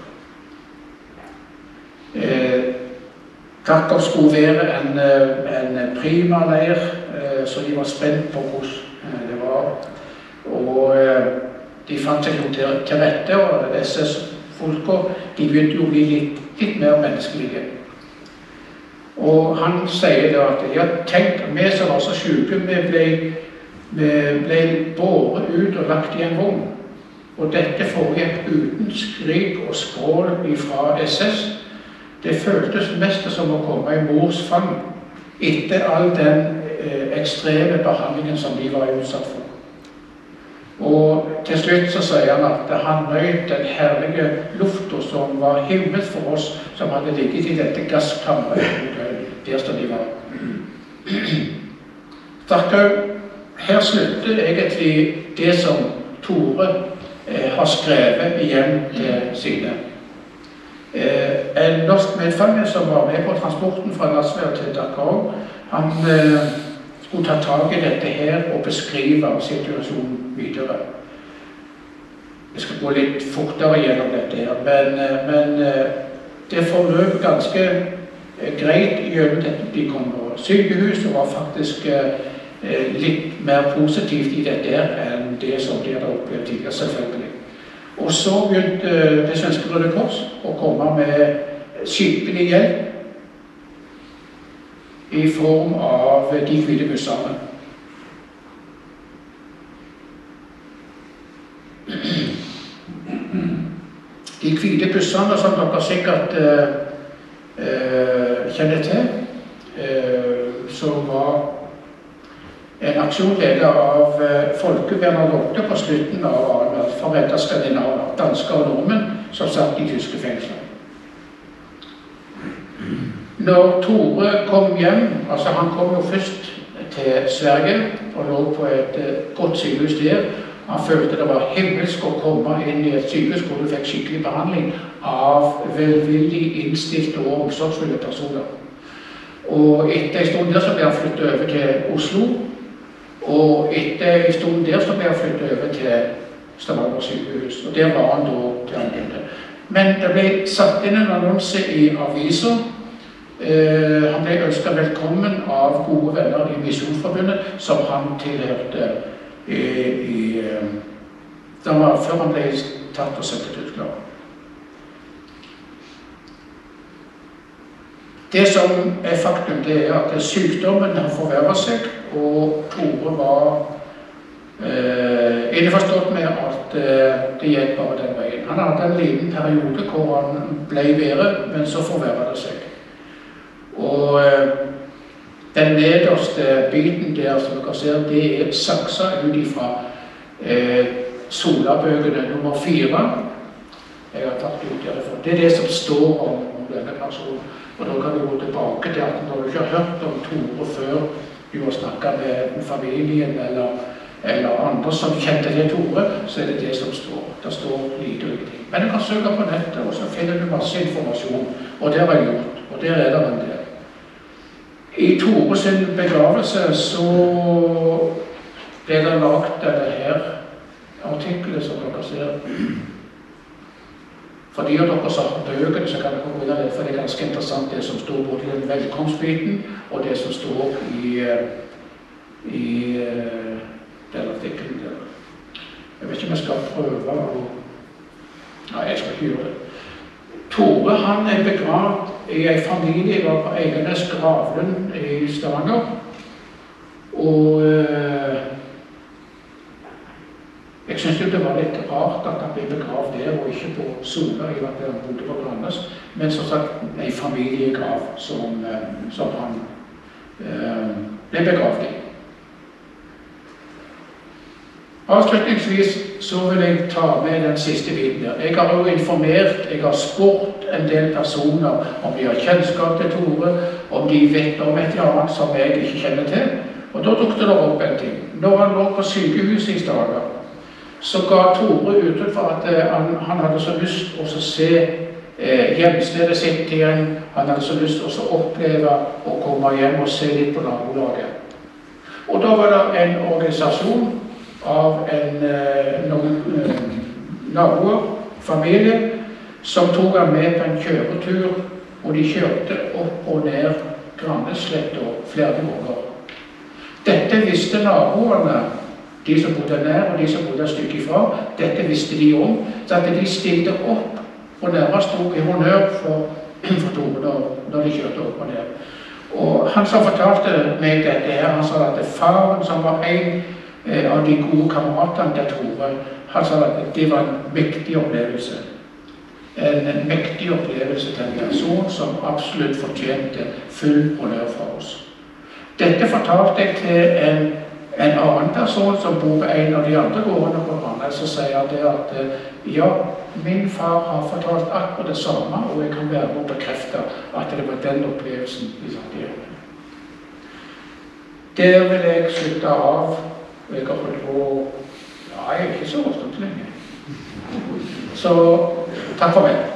Krakow skulle være en prima leir, så de var spent på hvordan det var. Og de fant seg jo til rette, og SS-folka, de begynte jo å bli litt mer menneskelige. Og han sier da at ja, tenk, vi som var så syke, vi ble båret ut og lagt i en vogn. Og dette foregikk uten skrik og skrål fra SS. Det føltes mest som å komme i mors fang etter all den ekstreme behandlingen som de var utsatt for. Og til slutt så sier han at han nøyd den herlige lufta som var himmels for oss, som hadde ligget i dette gasskammeret der som de var. Dachau, her slutter egentlig det som Tore har skrevet igjen til sine. En norsk medfange som var med på transporten fra Latvia til Dachau, han skulle ta tag i dette her og beskrive situasjonen videre. Jeg skal gå litt fortere gjennom dette her, men det forløp ganske greit gjennom dette. De kom på sykehuset og var faktisk litt mer positivt i dette her enn det som de hadde opplevd tidligere, selvfølgelig. Og så begynte det svenske Røde Kors å komme med skikkelig hjelp i form av de hvite bussene. De hvite bussene som dere sikkert kjenner til, som var en aksjon ledet av Folke Bernadotte på slutten av Arendal for å redde skandinaver, dansker og nordmenn som satt i tyske fengsler. Når Tore kom hjem, altså han kom jo først til Sverige og lå på et godt sykehus der. Han følte det var himmelsk å komme inn i et sykehus hvor du fikk skikkelig behandling av velvillig innstilte og omsorgsfulle personer. Og etter en stund der så ble han flyttet over til Oslo. Og etter en stund der så ble han flyttet over til Stavanger sykehus, og der var han da til han begynte. Men det ble satt inn en annonse i aviser Han ble ønsket velkommen av gode venner i Misjonsforbundet, som han tilhørte før han ble tatt og sendt ut klar. Det som faktum, det at sykdommen har forverret seg, og Tore var innforstått med at det gikk bare den veien. Han hadde en liten periode hvor han ble bedre, men så forverret det seg. Og den nederste biten der som dere ser, det saksa ut ifra Solabøkene nummer 4. Jeg har tatt ut derifra. Det det som står om denne personen. Og da kan vi gå tilbake til at når du ikke har hørt om Tore før du har snakket med familien eller andre som kjente det Tore, så det det som står. Det står lite og ingenting. Men du kan søke på nettet, og så finner du masse informasjon. Og det har jeg gjort, og der det en del. I Tore sin begravelse så ble det lagt denne her artiklet som dere ser. For de av dere som har bøkene, så kan dere gå inn og lese, for det ganske interessant det som står både i den velkomstbiten og det som står i den artikkelen der. Jeg vet ikke om jeg skal prøve å... Nei, jeg skal ikke gjøre det. Tore, han begravd i en familie, var på Eiganes Gravlund i Stavanger. Og jeg synes jo det var litt rart at han ble begravd der, og ikke på Sola, i at han bodde på Grannes, men som sagt en familiegrav som han ble begravd i. Avslutningsvis så vil jeg ta med den siste biten der. Jeg har jo informert, jeg har spurt en del personer om de har kjennskap til Tore, om de vet om et eller annet som jeg ikke kjenner til. Og da dukte det opp en ting. Når han lå på sykehuset i Stavanger, så ga Tore uttrykk for at han hadde så lyst å se hjemstedet sitt igjen. Han hadde så lyst å oppleve å komme hjem og se litt på nabolaget. Og da var det en organisasjon av noen naboer, familie, som tok han med på en kjøretur, og de kjørte opp og ned Grannesletta flere ganger. Dette visste naboene, de som bodde nær og de som bodde et stykke ifra, dette visste de om, så at de stilte opp og nærmest tok i honnør for Tore når de kjørte opp og ned. Og han som fortalte meg dette her, han sa at faren som var en av de gode kameratene til Tore, han sa at det var en mektig opplevelse. En mektig opplevelse til en person som absolutt fortjente full honnør fra oss. Dette fortalte jeg til en annen person som bor på en av de andre gårdene på Grannes, så sier han det at ja, min far har fortalt akkurat det samme, og jeg kan være med å bekrefte at det var den opplevelsen vi satt i. Der vil jeg slutte av. Jeg har holdt på, ja, jeg er ikke så råstått lenge. Så takk for meg.